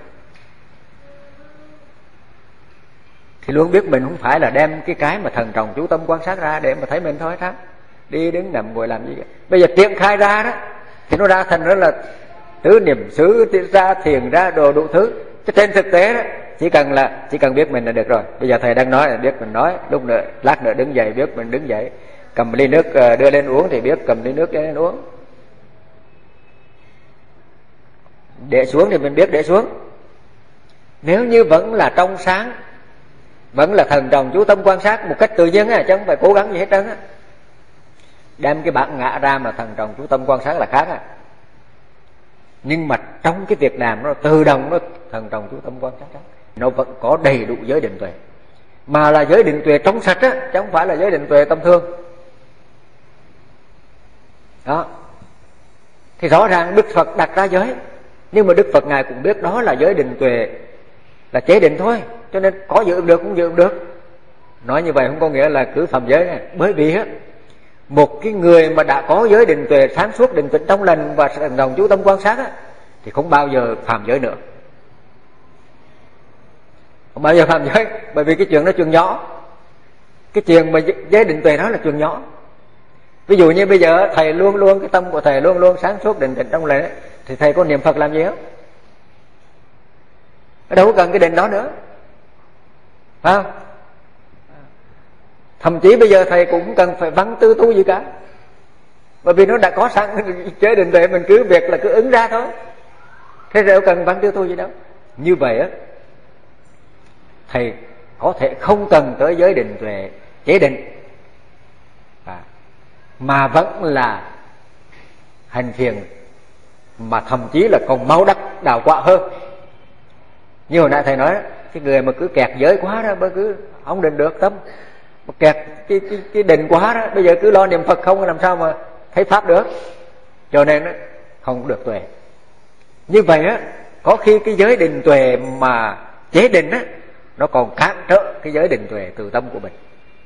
Thì luôn biết mình không phải là đem cái cái mà thần trọng chú tâm quan sát ra để mà thấy mình thôi sao? Đi đứng nằm ngồi làm gì vậy? Bây giờ triển khai ra đó thì nó ra thành đó là tứ niệm xứ, ra thiền, ra đồ đủ thứ. Chứ trên thực tế đó, chỉ cần là chỉ cần biết mình là được rồi. Bây giờ thầy đang nói là biết mình nói, lúc nữa lát nữa đứng dậy biết mình đứng dậy, cầm ly nước đưa lên uống thì biết cầm ly nước đưa lên uống, để xuống thì mình biết để xuống. Nếu như vẫn là trong sáng, vẫn là thần trọng chú tâm quan sát một cách tự nhiên á, chứ không phải cố gắng gì hết trơn á. Đem cái bản ngã ra mà thần trọng chú tâm quan sát là khác á. Nhưng mà trong cái việc làm nó tự động nó thần trọng chú tâm quan sát đó, nó vẫn có đầy đủ giới định tuệ, mà là giới định tuệ trong sạch á, chứ không phải là giới định tuệ tâm thương đó. Thì rõ ràng Đức Phật đặt ra giới, nhưng mà Đức Phật ngài cũng biết đó là giới định tuệ, là chế định thôi, cho nên có giữ được cũng giữ được. Nói như vậy không có nghĩa là cứ phạm giới này, bởi vì á, một cái người mà đã có giới định tuệ sáng suốt, định tĩnh trong lành và thần trọng chú tâm quan sát á, thì không bao giờ phạm giới nữa, không bao giờ phạm giới. Bởi vì cái chuyện đó chuyện nhỏ, cái chuyện mà giới định tuệ đó là chuyện nhỏ. Ví dụ như bây giờ thầy luôn luôn cái tâm của thầy luôn luôn sáng suốt định tĩnh trong lành, thì thầy có niệm Phật làm gì không? Đâu có cần cái định đó nữa, phải không? Thậm chí bây giờ thầy cũng cần phải văn tư tu gì cả, bởi vì nó đã có sẵn chế định tuệ, mình cứ việc là cứ ứng ra thôi. Thế đâu cần văn tư tu gì đâu. Như vậy á, thầy có thể không cần tới giới định tuệ chế định, à, mà vẫn là hành thiền, mà thậm chí là còn mau đắc đạo quả hơn. Như hồi nãy thầy nói, cái người mà cứ kẹt giới quá đó, mới cứ không định được tâm, mà kẹt cái, cái, cái định quá đó, bây giờ cứ lo niệm Phật không làm sao mà thấy pháp được, cho nên đó, không được tuệ. Như vậy á, có khi cái giới định tuệ mà chế định á, nó còn cản trở cái giới định tuệ từ tâm của mình.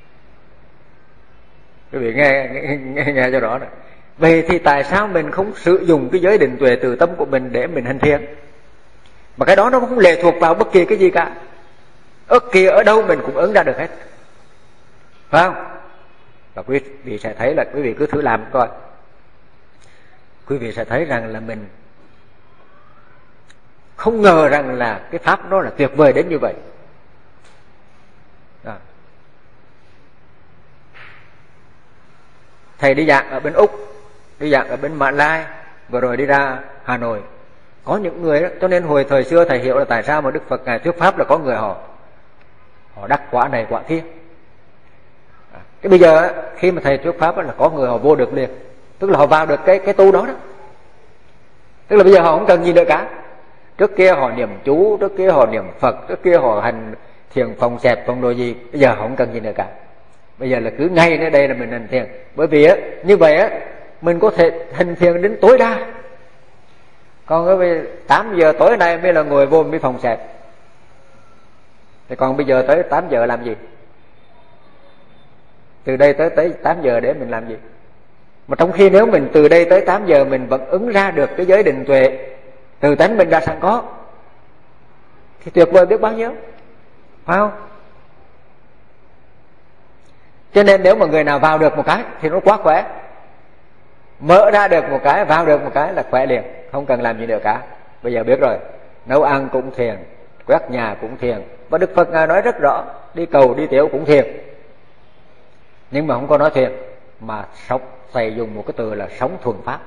Quý vị nghe nghe, nghe, nghe cho rõ đó. Vậy thì tại sao mình không sử dụng cái giới định tuệ từ tâm của mình để mình hành thiền? Mà cái đó nó không lệ thuộc vào bất kỳ cái gì cả, bất kỳ ở đâu mình cũng ứng ra được hết, phải không? Và quý vị sẽ thấy là quý vị cứ thử làm coi, quý vị sẽ thấy rằng là mình không ngờ rằng là cái pháp đó là tuyệt vời đến như vậy. À. Thầy đi giảng ở bên Úc, đi giảng ở bên Mã Lai, vừa rồi đi ra Hà Nội, có những người đó, cho nên hồi thời xưa thầy hiểu là tại sao mà Đức Phật ngài thuyết pháp là có người họ họ đắc quả này quả kia. À, cái bây giờ khi mà thầy thuyết pháp là có người họ vô được liền, tức là họ vào được cái cái tu đó đó. Tức là bây giờ họ không cần gì nữa cả. Trước kia họ niệm chú, trước kia họ niệm Phật, trước kia họ hành thiền phòng xẹp phòng đồ gì, bây giờ họ không cần gì nữa cả. Bây giờ là cứ ngay nơi đây là mình hành thiền. Bởi vì á, như vậy á, mình có thể hành thiền đến tối đa. Còn cái tám giờ tối nay mới là ngồi vô mới phòng xẹp. Thì còn bây giờ tới tám giờ làm gì? Từ đây tới tới tám giờ để mình làm gì? Mà trong khi nếu mình từ đây tới tám giờ mình vẫn ứng ra được cái giới định tuệ từ tánh mình đã sẵn có, thì tuyệt vời biết bao nhiêu, phải không? Cho nên nếu mà người nào vào được một cái thì nó quá khỏe. Mở ra được một cái, vào được một cái là khỏe liền, không cần làm gì nữa cả. Bây giờ biết rồi, nấu ăn cũng thiền, quét nhà cũng thiền. Và Đức Phật Ngài nói rất rõ, đi cầu đi tiểu cũng thiền. Nhưng mà không có nói thiền, mà sống, Thầy dùng một cái từ là sống thuần pháp.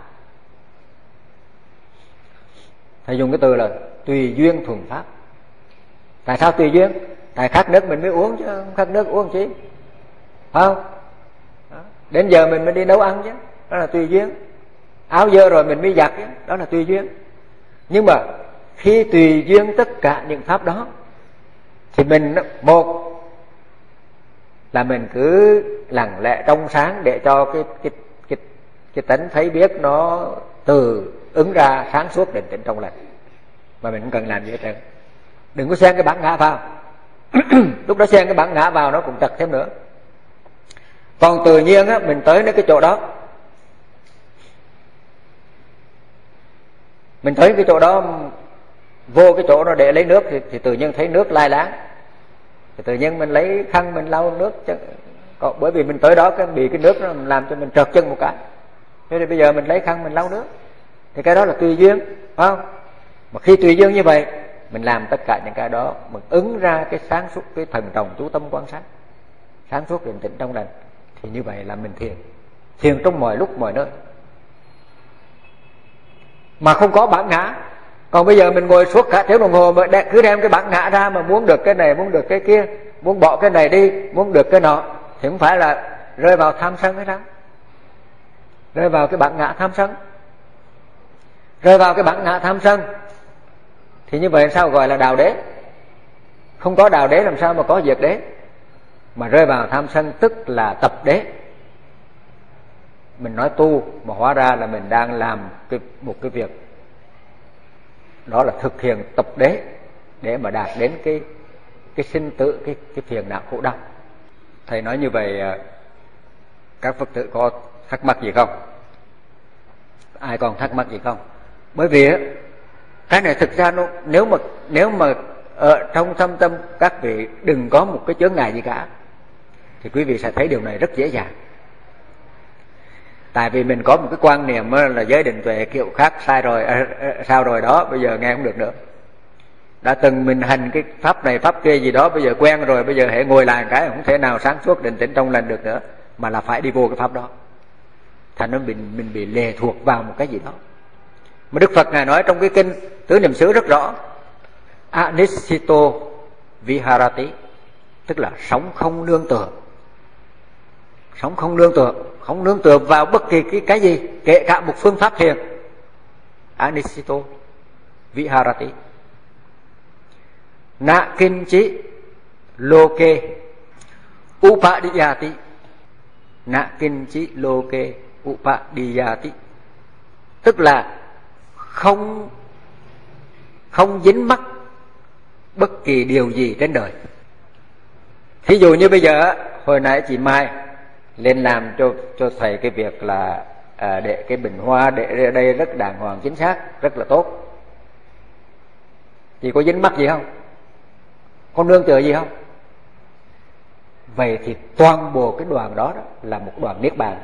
Thầy dùng cái từ là tùy duyên thuần pháp. Tại sao tùy duyên? Tại khát nước mình mới uống chứ không khát nước uống chi, phải không? Đến giờ mình mới đi nấu ăn chứ, đó là tùy duyên. Áo dơ rồi mình mới giặt chứ, đó là tùy duyên. Nhưng mà khi tùy duyên tất cả những pháp đó thì mình, một là mình cứ lặng lẽ trong sáng để cho cái cái cái cái tánh thấy biết nó từ ứng ra sáng suốt định tĩnh trong lành, mà mình không cần làm gì hết trơn. Đừng có xen cái bản ngã vào. Lúc đó xen cái bản ngã vào nó cũng trật thêm nữa. Còn tự nhiên á, mình tới đến cái chỗ đó, mình tới cái chỗ đó, vô cái chỗ nó để lấy nước thì, thì tự nhiên thấy nước lai láng, thì tự nhiên mình lấy khăn mình lau nước chứ. Còn bởi vì mình tới đó cái bị cái nước nó làm cho mình trợt chân một cái, thế thì bây giờ mình lấy khăn mình lau nước, thì cái đó là tùy duyên, phải không? Mà khi tùy duyên như vậy, mình làm tất cả những cái đó, mình ứng ra cái sáng suốt, cái thần trọng chú tâm quan sát, sáng suốt định tĩnh trong lành, thì như vậy là mình thiền. Thiền trong mọi lúc mọi nơi, mà không có bản ngã. Còn bây giờ mình ngồi suốt cả tiếng đồng hồ mà cứ đem cái bản ngã ra, mà muốn được cái này, muốn được cái kia, muốn bỏ cái này đi, muốn được cái nọ, thì không phải là rơi vào tham sân hay sao? Rơi vào cái bản ngã tham sân. Rơi vào cái bản ngã tham sân thì như vậy sao gọi là đào đế? Không có đào đế làm sao mà có diệt đế? Mà rơi vào tham sân tức là tập đế. Mình nói tu mà hóa ra là mình đang làm cái, một cái việc đó là thực hiện tập đế, để mà đạt đến cái cái sinh tử, cái cái phiền não khổ đau. Thầy nói như vậy, các Phật tử có thắc mắc gì không? Ai còn thắc mắc gì không? Bởi vì cái này thực ra nó, nếu mà nếu mà ở trong thâm tâm các vị đừng có một cái chướng ngại gì cả, thì quý vị sẽ thấy điều này rất dễ dàng. Tại vì mình có một cái quan niệm là giới định tuệ kiểu khác, sai rồi, à, sao rồi đó, bây giờ nghe không được nữa. Đã từng mình hành cái pháp này pháp kia gì đó, bây giờ quen rồi, bây giờ hãy ngồi lại cái không thể nào sáng suốt định tĩnh trong lành được nữa, mà là phải đi vô cái pháp đó. Thành nên mình mình bị lệ thuộc vào một cái gì đó. Mà Đức Phật Ngài nói trong cái kinh Tứ Niệm xứ rất rõ, Anisito Viharati, tức là sống không nương tựa. Sống không nương tựa, không nương tựa vào bất kỳ cái cái gì, kể cả một phương pháp thiền. Anisito Viharati. Na kinchi loke upadiyati. Na kinchi loke upadiyati, tức là không không dính mắc bất kỳ điều gì trên đời. Thí dụ như bây giờ, hồi nãy chị Mai lên làm cho cho thầy cái việc là à, để cái bình hoa để ở đây rất đàng hoàng chính xác, rất là tốt. Chị có dính mắc gì không? Có nương tựa gì không? Vậy thì toàn bộ cái đoàn đó, đó là một đoàn niết bàn.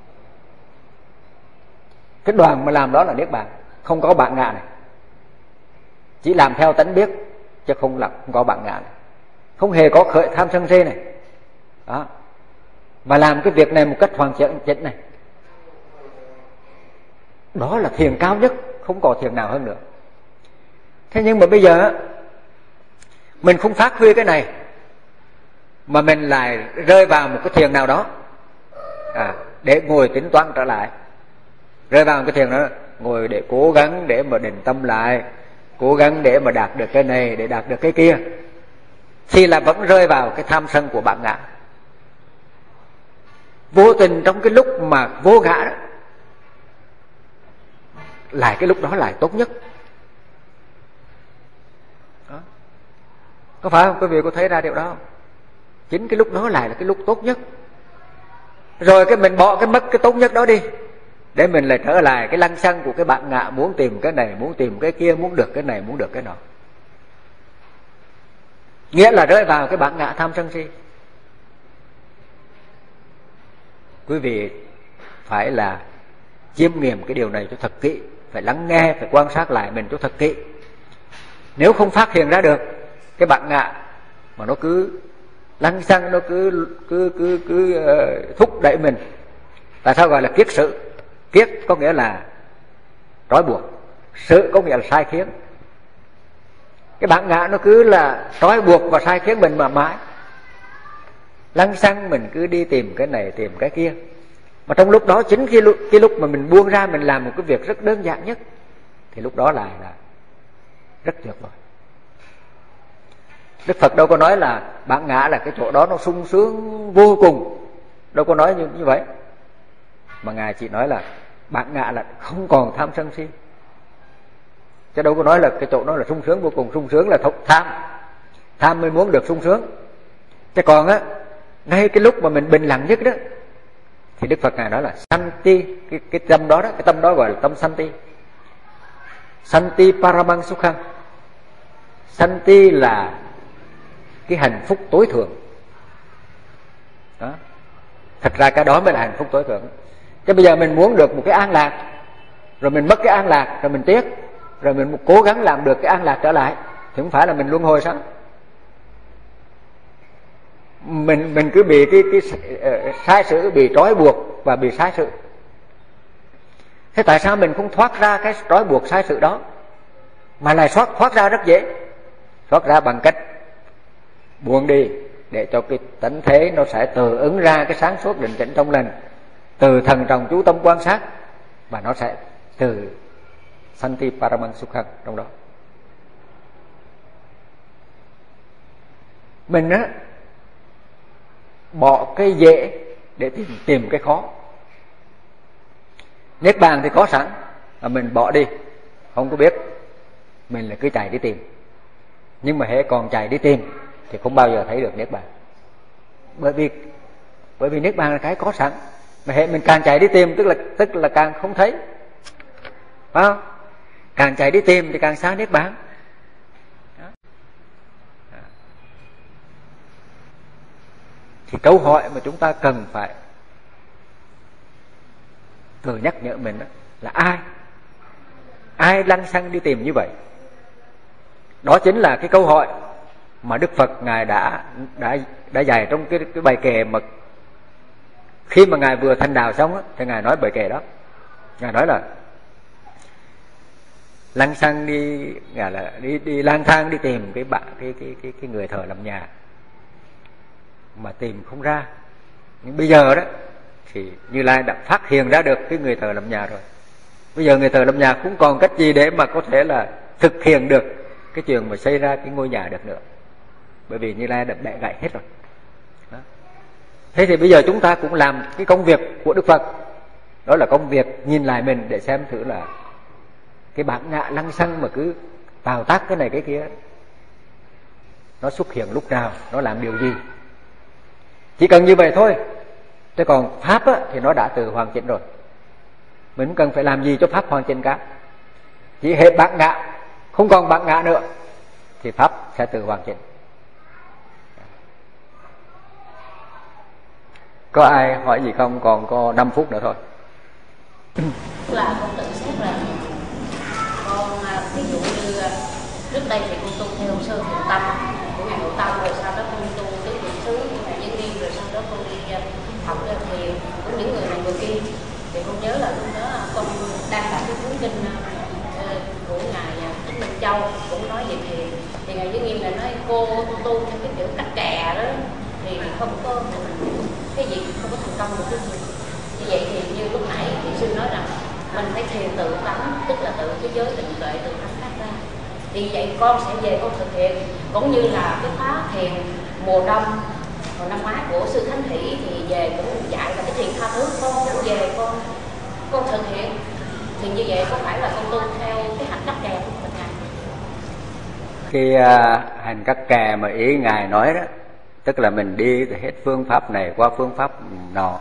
Cái đoàn mà làm đó là niết bàn, không có bản ngã này. Chỉ làm theo tánh biết chứ không là không có bản ngã này. Không hề có khởi tham sân si này. Đó. Mà làm cái việc này một cách hoàn chỉnh này, đó là thiền cao nhất, không có thiền nào hơn nữa. Thế nhưng mà bây giờ mình không phát huy cái này, mà mình lại rơi vào một cái thiền nào đó, à, để ngồi tính toán trở lại. Rơi vào một cái thiền đó ngồi để cố gắng để mà định tâm lại, cố gắng để mà đạt được cái này, để đạt được cái kia, thì là vẫn rơi vào cái tham sân của bản ngã. Vô tình trong cái lúc mà vô ngã đó, lại cái lúc đó lại tốt nhất. Đó. Có phải không? Quý vị có thấy ra điều đó không? Chính cái lúc đó lại là cái lúc tốt nhất. Rồi cái mình bỏ cái mất cái tốt nhất đó đi, để mình lại trở lại cái lăng xăng của cái bản ngã, muốn tìm cái này, muốn tìm cái kia, muốn được cái này, muốn được cái nọ. Nghĩa là rơi vào cái bản ngã tham sân si. Quý vị phải là chiêm nghiệm cái điều này cho thật kỹ, phải lắng nghe, phải quan sát lại mình cho thật kỹ. Nếu không phát hiện ra được cái bản ngã mà nó cứ lăng xăng, nó cứ cứ cứ cứ uh, thúc đẩy mình. Tại sao gọi là kiết sự? Kiết có nghĩa là trói buộc, sự có nghĩa là sai khiến. Cái bản ngã nó cứ là trói buộc và sai khiến mình mà mãi, lăng xăng mình cứ đi tìm cái này tìm cái kia. Mà trong lúc đó, chính khi lúc, cái lúc mà mình buông ra, mình làm một cái việc rất đơn giản nhất, thì lúc đó lại là rất tuyệt vời. Đức Phật đâu có nói là bản ngã là cái chỗ đó nó sung sướng vô cùng, đâu có nói như, như vậy. Mà Ngài chỉ nói là bản ngã là không còn tham sân si, chứ đâu có nói là cái chỗ đó là sung sướng vô cùng. Sung sướng là tham, tham mới muốn được sung sướng. Chứ còn á, ngay cái lúc mà mình bình lặng nhất đó, thì Đức Phật Ngài nói là Santi, cái, cái tâm đó đó, cái tâm đó gọi là tâm Santi. Santi Paramang Sukhang. Santi là cái hạnh phúc tối thượng đó. Thật ra cái đó mới là hạnh phúc tối thượng. Chứ bây giờ mình muốn được một cái an lạc, rồi mình mất cái an lạc, rồi mình tiếc, rồi mình cố gắng làm được cái an lạc trở lại, thì không phải là mình luân hồi sao? Mình mình cứ bị cái, cái, cái uh, sai sự, bị trói buộc và bị sai sự. Thế tại sao mình không thoát ra cái trói buộc sai sự đó, mà lại thoát thoát ra rất dễ? Thoát ra bằng cách buông đi, để cho cái tánh thế nó sẽ tự ứng ra cái sáng suốt định tĩnh trong lành, từ thần trọng chú tâm quan sát, và nó sẽ từ Santi Paramang Sukhang trong đó. Mình á bỏ cái dễ để tìm, tìm cái khó. Niết bàn thì có sẵn, mà mình bỏ đi không có biết, mình là cứ chạy đi tìm. Nhưng mà hễ còn chạy đi tìm thì không bao giờ thấy được niết bàn. Bởi vì bởi vì niết bàn là cái có sẵn, mà hễ mình càng chạy đi tìm tức là tức là càng không thấy, phải không? Càng chạy đi tìm thì càng xa niết bàn. Thì câu hỏi mà chúng ta cần phải tự nhắc nhở mình đó là ai ai lăng xăng đi tìm như vậy. Đó chính là cái câu hỏi mà Đức Phật Ngài đã đã đã dạy trong cái cái bài kệ mà khi mà Ngài vừa thành đạo xong á, thì Ngài nói bài kệ đó. Ngài nói là lăng xăng đi, Ngài là đi đi lang thang đi tìm cái bạn cái cái cái cái người thờ làm nhà mà tìm không ra. Nhưng bây giờ đó thì Như Lai đã phát hiện ra được cái người thờ làm nhà rồi. Bây giờ người thờ làm nhà cũng còn cách gì để mà có thể là thực hiện được cái chuyện mà xây ra cái ngôi nhà được nữa, bởi vì Như Lai đã bẻ gãy hết rồi đó. Thế thì bây giờ chúng ta cũng làm cái công việc của Đức Phật, đó là công việc nhìn lại mình để xem thử là cái bản ngã lăng xăng mà cứ tạo tác cái này cái kia nó xuất hiện lúc nào, nó làm điều gì. Chỉ cần như vậy thôi. Chứ còn Pháp á, thì nó đã tự hoàn chỉnh rồi. Mình không cần phải làm gì cho Pháp hoàn chỉnh cả. Chỉ hết bản ngã, không còn bản ngã nữa, thì Pháp sẽ tự hoàn chỉnh. Có ai hỏi gì không? Còn có năm phút nữa thôi. Là con tự xét là con ví dụ như trước đây thì con tu theo sơ thiện tâm của ngài Độ Tâm, rồi sau đó con tu tứ thiện xứ của ngài Nhân Nghiêm, rồi sau đó con đi học lên thiền của những người này người kia. Thì con nhớ là lúc đó con đang đọc cái cuốn kinh của ngài Thích Minh Châu cũng nói về thiền. Thì ngài Nhân Nghiêm là nói cô tu theo cái kiểu cắt kè đó thì không có cái gì không có thành công được cái gì. Như vậy thì như lúc nãy thì sư nói rằng mình phải thiền tự tánh, tức là tự cái giới định tuệ tự tánh phát ra. Thì vậy con sẽ về con thực hiện, cũng như là cái khóa thiền mùa đông hồi năm ngoái của sư Thánh Thủy thì về cũng dạy là cái thiền tha thứ, con cũng về con con thực hiện. Thì như vậy có phải là con tu theo cái hạnh cắt kè của mình không? Cái uh, hành cắt kè mà ý Ngài nói đó, tức là mình đi từ hết phương pháp này qua phương pháp nọ.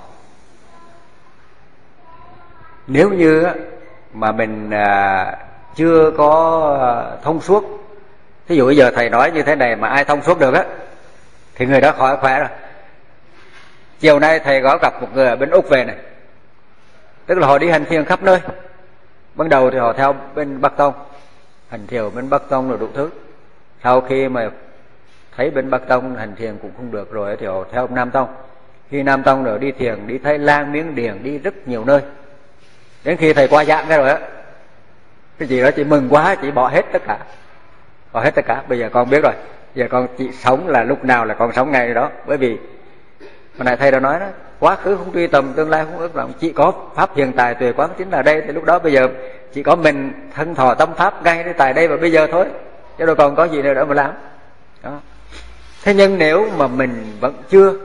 Nếu như mà mình uh, chưa có thông suốt, thí dụ bây giờ thầy nói như thế này mà ai thông suốt được á thì người đó khỏi khỏe rồi. Chiều nay thầy có gặp một người ở bên Úc về này, tức là họ đi hành thiền khắp nơi. Ban đầu thì họ theo bên Bắc Tông, hành thiền bên Bắc Tông rồi đủ thứ. Sau khi mà thấy bên Bắc Tông hành thiền cũng không được rồi thì họ theo Nam Tông. Khi Nam Tông rồi đi thiền, đi Thái Lan, Miến Điện, đi rất nhiều nơi. Đến khi thầy qua dạng cái rồi á, cái gì đó chị mừng quá, chị bỏ hết tất cả, bỏ hết tất cả. Bây giờ con biết rồi, giờ con chị sống là lúc nào là con sống ngay đó. Bởi vì hồi nãy thầy đã nói đó, quá khứ không truy tầm, tương lai không ước vọng, chỉ có pháp hiện tại tuệ quán chính là đây. Thì lúc đó bây giờ chỉ có mình thân thọ tâm pháp ngay tại đây và bây giờ thôi, chứ đâu còn có gì nữa mà làm đó. Thế nhưng nếu mà mình vẫn chưa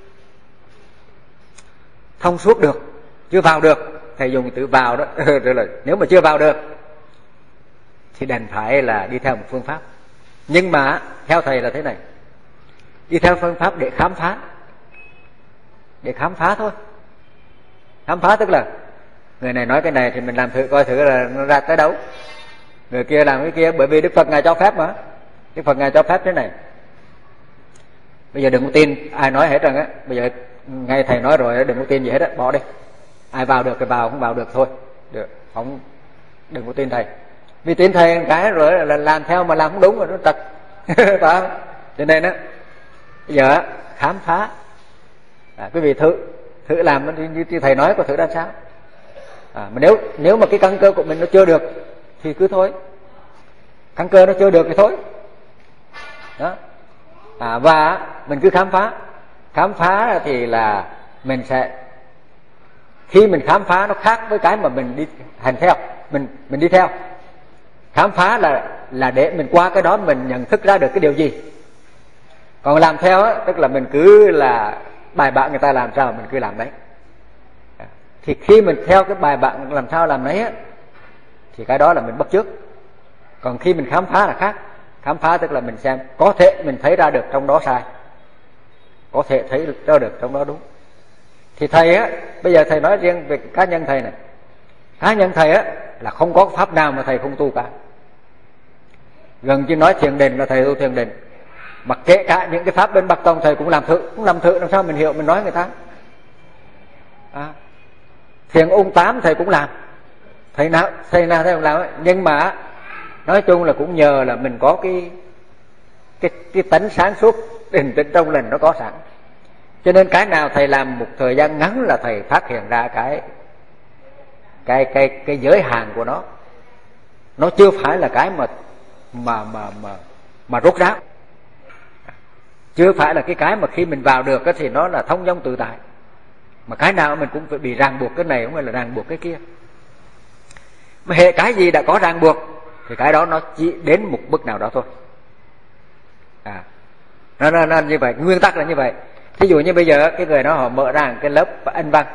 thông suốt được, chưa vào được, thầy dùng từ vào đó rồi là nếu mà chưa vào được thì đành phải là đi theo một phương pháp. Nhưng mà theo thầy là thế này, đi theo phương pháp để khám phá, để khám phá thôi. Khám phá tức là người này nói cái này thì mình làm thử coi thử là nó ra tới đâu, người kia làm cái kia. Bởi vì Đức Phật Ngài cho phép mà, Đức Phật Ngài cho phép thế này. Bây giờ đừng có tin ai nói hết rồi á. Bây giờ ngay thầy nói rồi, đừng có tin gì hết á, bỏ đi. Ai vào được thì vào, không vào được thôi, được không, đừng có tin thầy. Vì tin thầy cái rồi là làm theo mà làm không đúng rồi nó trật. Cho nên á, bây giờ khám phá, à, quý vị thử thử làm như, như thầy nói, có thử ra sao. À, mà nếu nếu mà cái căn cơ của mình nó chưa được thì cứ thôi, căn cơ nó chưa được thì thôi đó. À, và mình cứ khám phá. Khám phá thì là mình sẽ, khi mình khám phá nó khác với cái mà mình đi hành theo, mình mình đi theo. Khám phá là là để mình qua cái đó mình nhận thức ra được cái điều gì. Còn làm theo á, tức là mình cứ là bài bản người ta làm sao mình cứ làm đấy. Thì khi mình theo cái bài bản làm sao làm đấy á, thì cái đó là mình bắt chước. Còn khi mình khám phá là khác. Khám phá tức là mình xem, có thể mình thấy ra được trong đó sai, có thể thấy ra được trong đó đúng. Thì thầy á, bây giờ thầy nói riêng về cá nhân thầy này, cá nhân thầy á là không có pháp nào mà thầy không tu cả. Gần như nói thiền định là thầy tu thiền định, mà kể cả những cái pháp bên Bắc Tông thầy cũng làm thử, cũng làm thử làm sao mình hiểu mình nói người ta. À, thiền ung tám thầy cũng làm, thầy nào thầy nào thầy cũng làm ấy. Nhưng mà nói chung là cũng nhờ là mình có cái cái cái tánh sáng suốt định tĩnh trong lành nó có sẵn. Cho nên cái nào thầy làm một thời gian ngắn là thầy phát hiện ra cái cái cái cái giới hạn của nó, nó chưa phải là cái mà mà mà mà mà rốt ráo, chưa phải là cái cái mà khi mình vào được thì nó là thông dong tự tại. Mà cái nào mình cũng phải bị ràng buộc cái này, không phải là ràng buộc cái kia. Mà hệ cái gì đã có ràng buộc thì cái đó nó chỉ đến một mức nào đó thôi. À, nó, nó, nó như vậy, nguyên tắc là như vậy. Thí dụ như bây giờ cái người đó họ mở ra cái lớp Anh văn,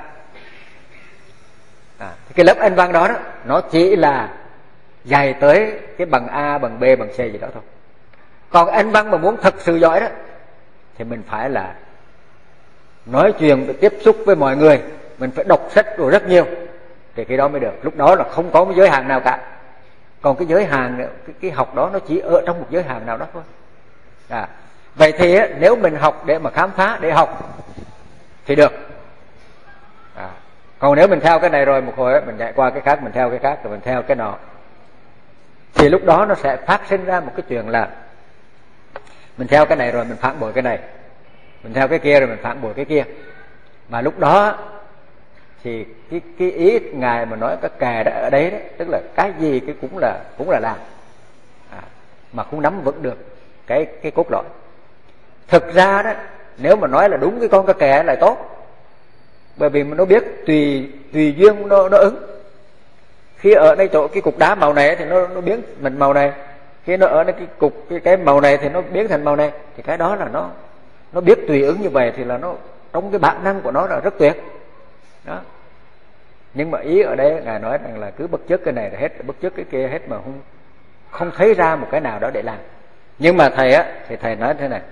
à, cái lớp Anh văn đó, đó nó chỉ là dạy tới cái bằng A, bằng B, bằng C gì đó thôi. Còn Anh văn mà muốn thật sự giỏi đó thì mình phải là nói chuyện, tiếp xúc với mọi người, mình phải đọc sách rồi rất nhiều thì cái đó mới được. Lúc đó là không có một giới hạn nào cả. Còn cái giới hạn, cái, cái học đó nó chỉ ở trong một giới hạn nào đó thôi. À, vậy thì nếu mình học để mà khám phá, để học thì được. À, còn nếu mình theo cái này rồi một hồi mình chạy qua cái khác, mình theo cái khác, rồi mình theo cái nọ, thì lúc đó nó sẽ phát sinh ra một cái chuyện là mình theo cái này rồi mình phản bội cái này, mình theo cái kia rồi mình phản bội cái kia. Mà lúc đó thì cái, cái ý Ngài mà nói cái kè đó ở đấy, đó, tức là cái gì cái cũng là cũng là làm, à, mà không nắm vững được cái cái cốt lõi. Thực ra đó, nếu mà nói là đúng cái con cá kè lại tốt, bởi vì nó biết tùy tùy duyên nó, nó ứng. Khi ở đây chỗ cái cục đá màu này thì nó nó biến mình màu này, khi nó ở đây cái cục cái, cái màu này thì nó biến thành màu này, thì cái đó là nó nó biết tùy ứng như vậy thì là nó trong cái bản năng của nó là rất tuyệt đó. Nhưng mà ý ở đây ngài nói rằng là cứ bất chấp cái này là hết, bất chấp cái kia hết, mà không không thấy ra một cái nào đó để làm. Nhưng mà thầy á thì thầy nói thế này,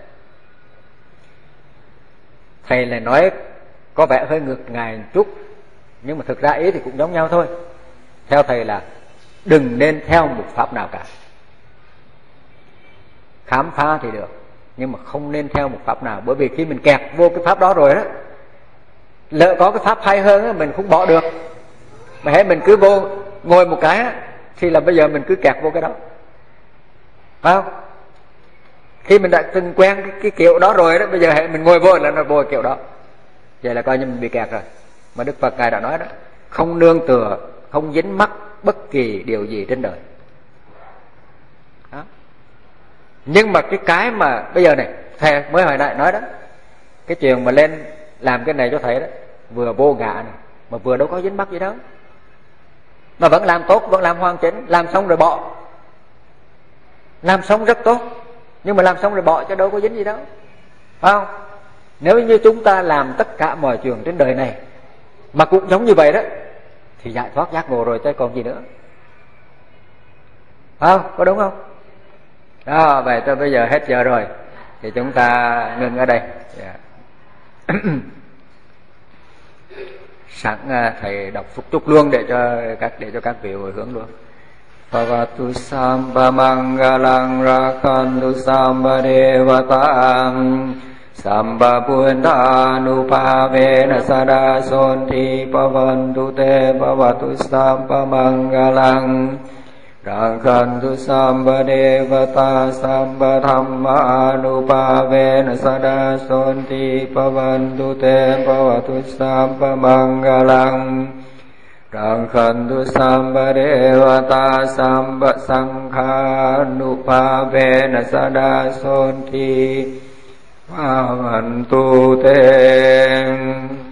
thầy lại nói có vẻ hơi ngược ngài một chút, nhưng mà thực ra ý thì cũng giống nhau thôi. Theo thầy là đừng nên theo một pháp nào cả. Khám phá thì được, nhưng mà không nên theo một pháp nào. Bởi vì khi mình kẹt vô cái pháp đó rồi đó, lỡ có cái pháp hay hơn đó, mình không bỏ được. Mà hễ mình cứ vô ngồi một cái đó, thì là bây giờ mình cứ kẹt vô cái đó, phải không? Khi mình đã từng quen cái, cái kiểu đó rồi đó, bây giờ hễ mình ngồi vô là nó vô kiểu đó, vậy là coi như mình bị kẹt rồi. Mà Đức Phật ngài đã nói đó, không nương tựa, không dính mắc bất kỳ điều gì trên đời đó. Nhưng mà cái cái mà bây giờ này, thầy mới hồi nãy nói đó, cái chuyện mà lên làm cái này cho thầy đó, vừa vô ngã này, mà vừa đâu có dính mắc gì đâu, mà vẫn làm tốt, vẫn làm hoàn chỉnh. Làm xong rồi bỏ, làm xong rất tốt, nhưng mà làm xong rồi bỏ chứ đâu có dính gì đâu, phải không? Nếu như chúng ta làm tất cả mọi chuyện trên đời này mà cũng giống như vậy đó, thì giải thoát giác ngộ rồi chứ còn gì nữa, phải không? Có đúng không? Đó, vậy tôi bây giờ hết giờ rồi thì chúng ta ngừng ở đây. Yeah. Sẵn thầy đọc phúc chúc luôn để cho các để cho các vị hồi hướng luôn. Bhavatu samba mangalang rakhantu samba devatang samba buddhanupavena sada sonti pavantu te bhavatu samba mangalang rakhantu samba devata samba dhammanupavena sada sonti pavantu te bhavatu samba mangalang rakhantu samba devata samba sankhanupavena sada sonti pavantu te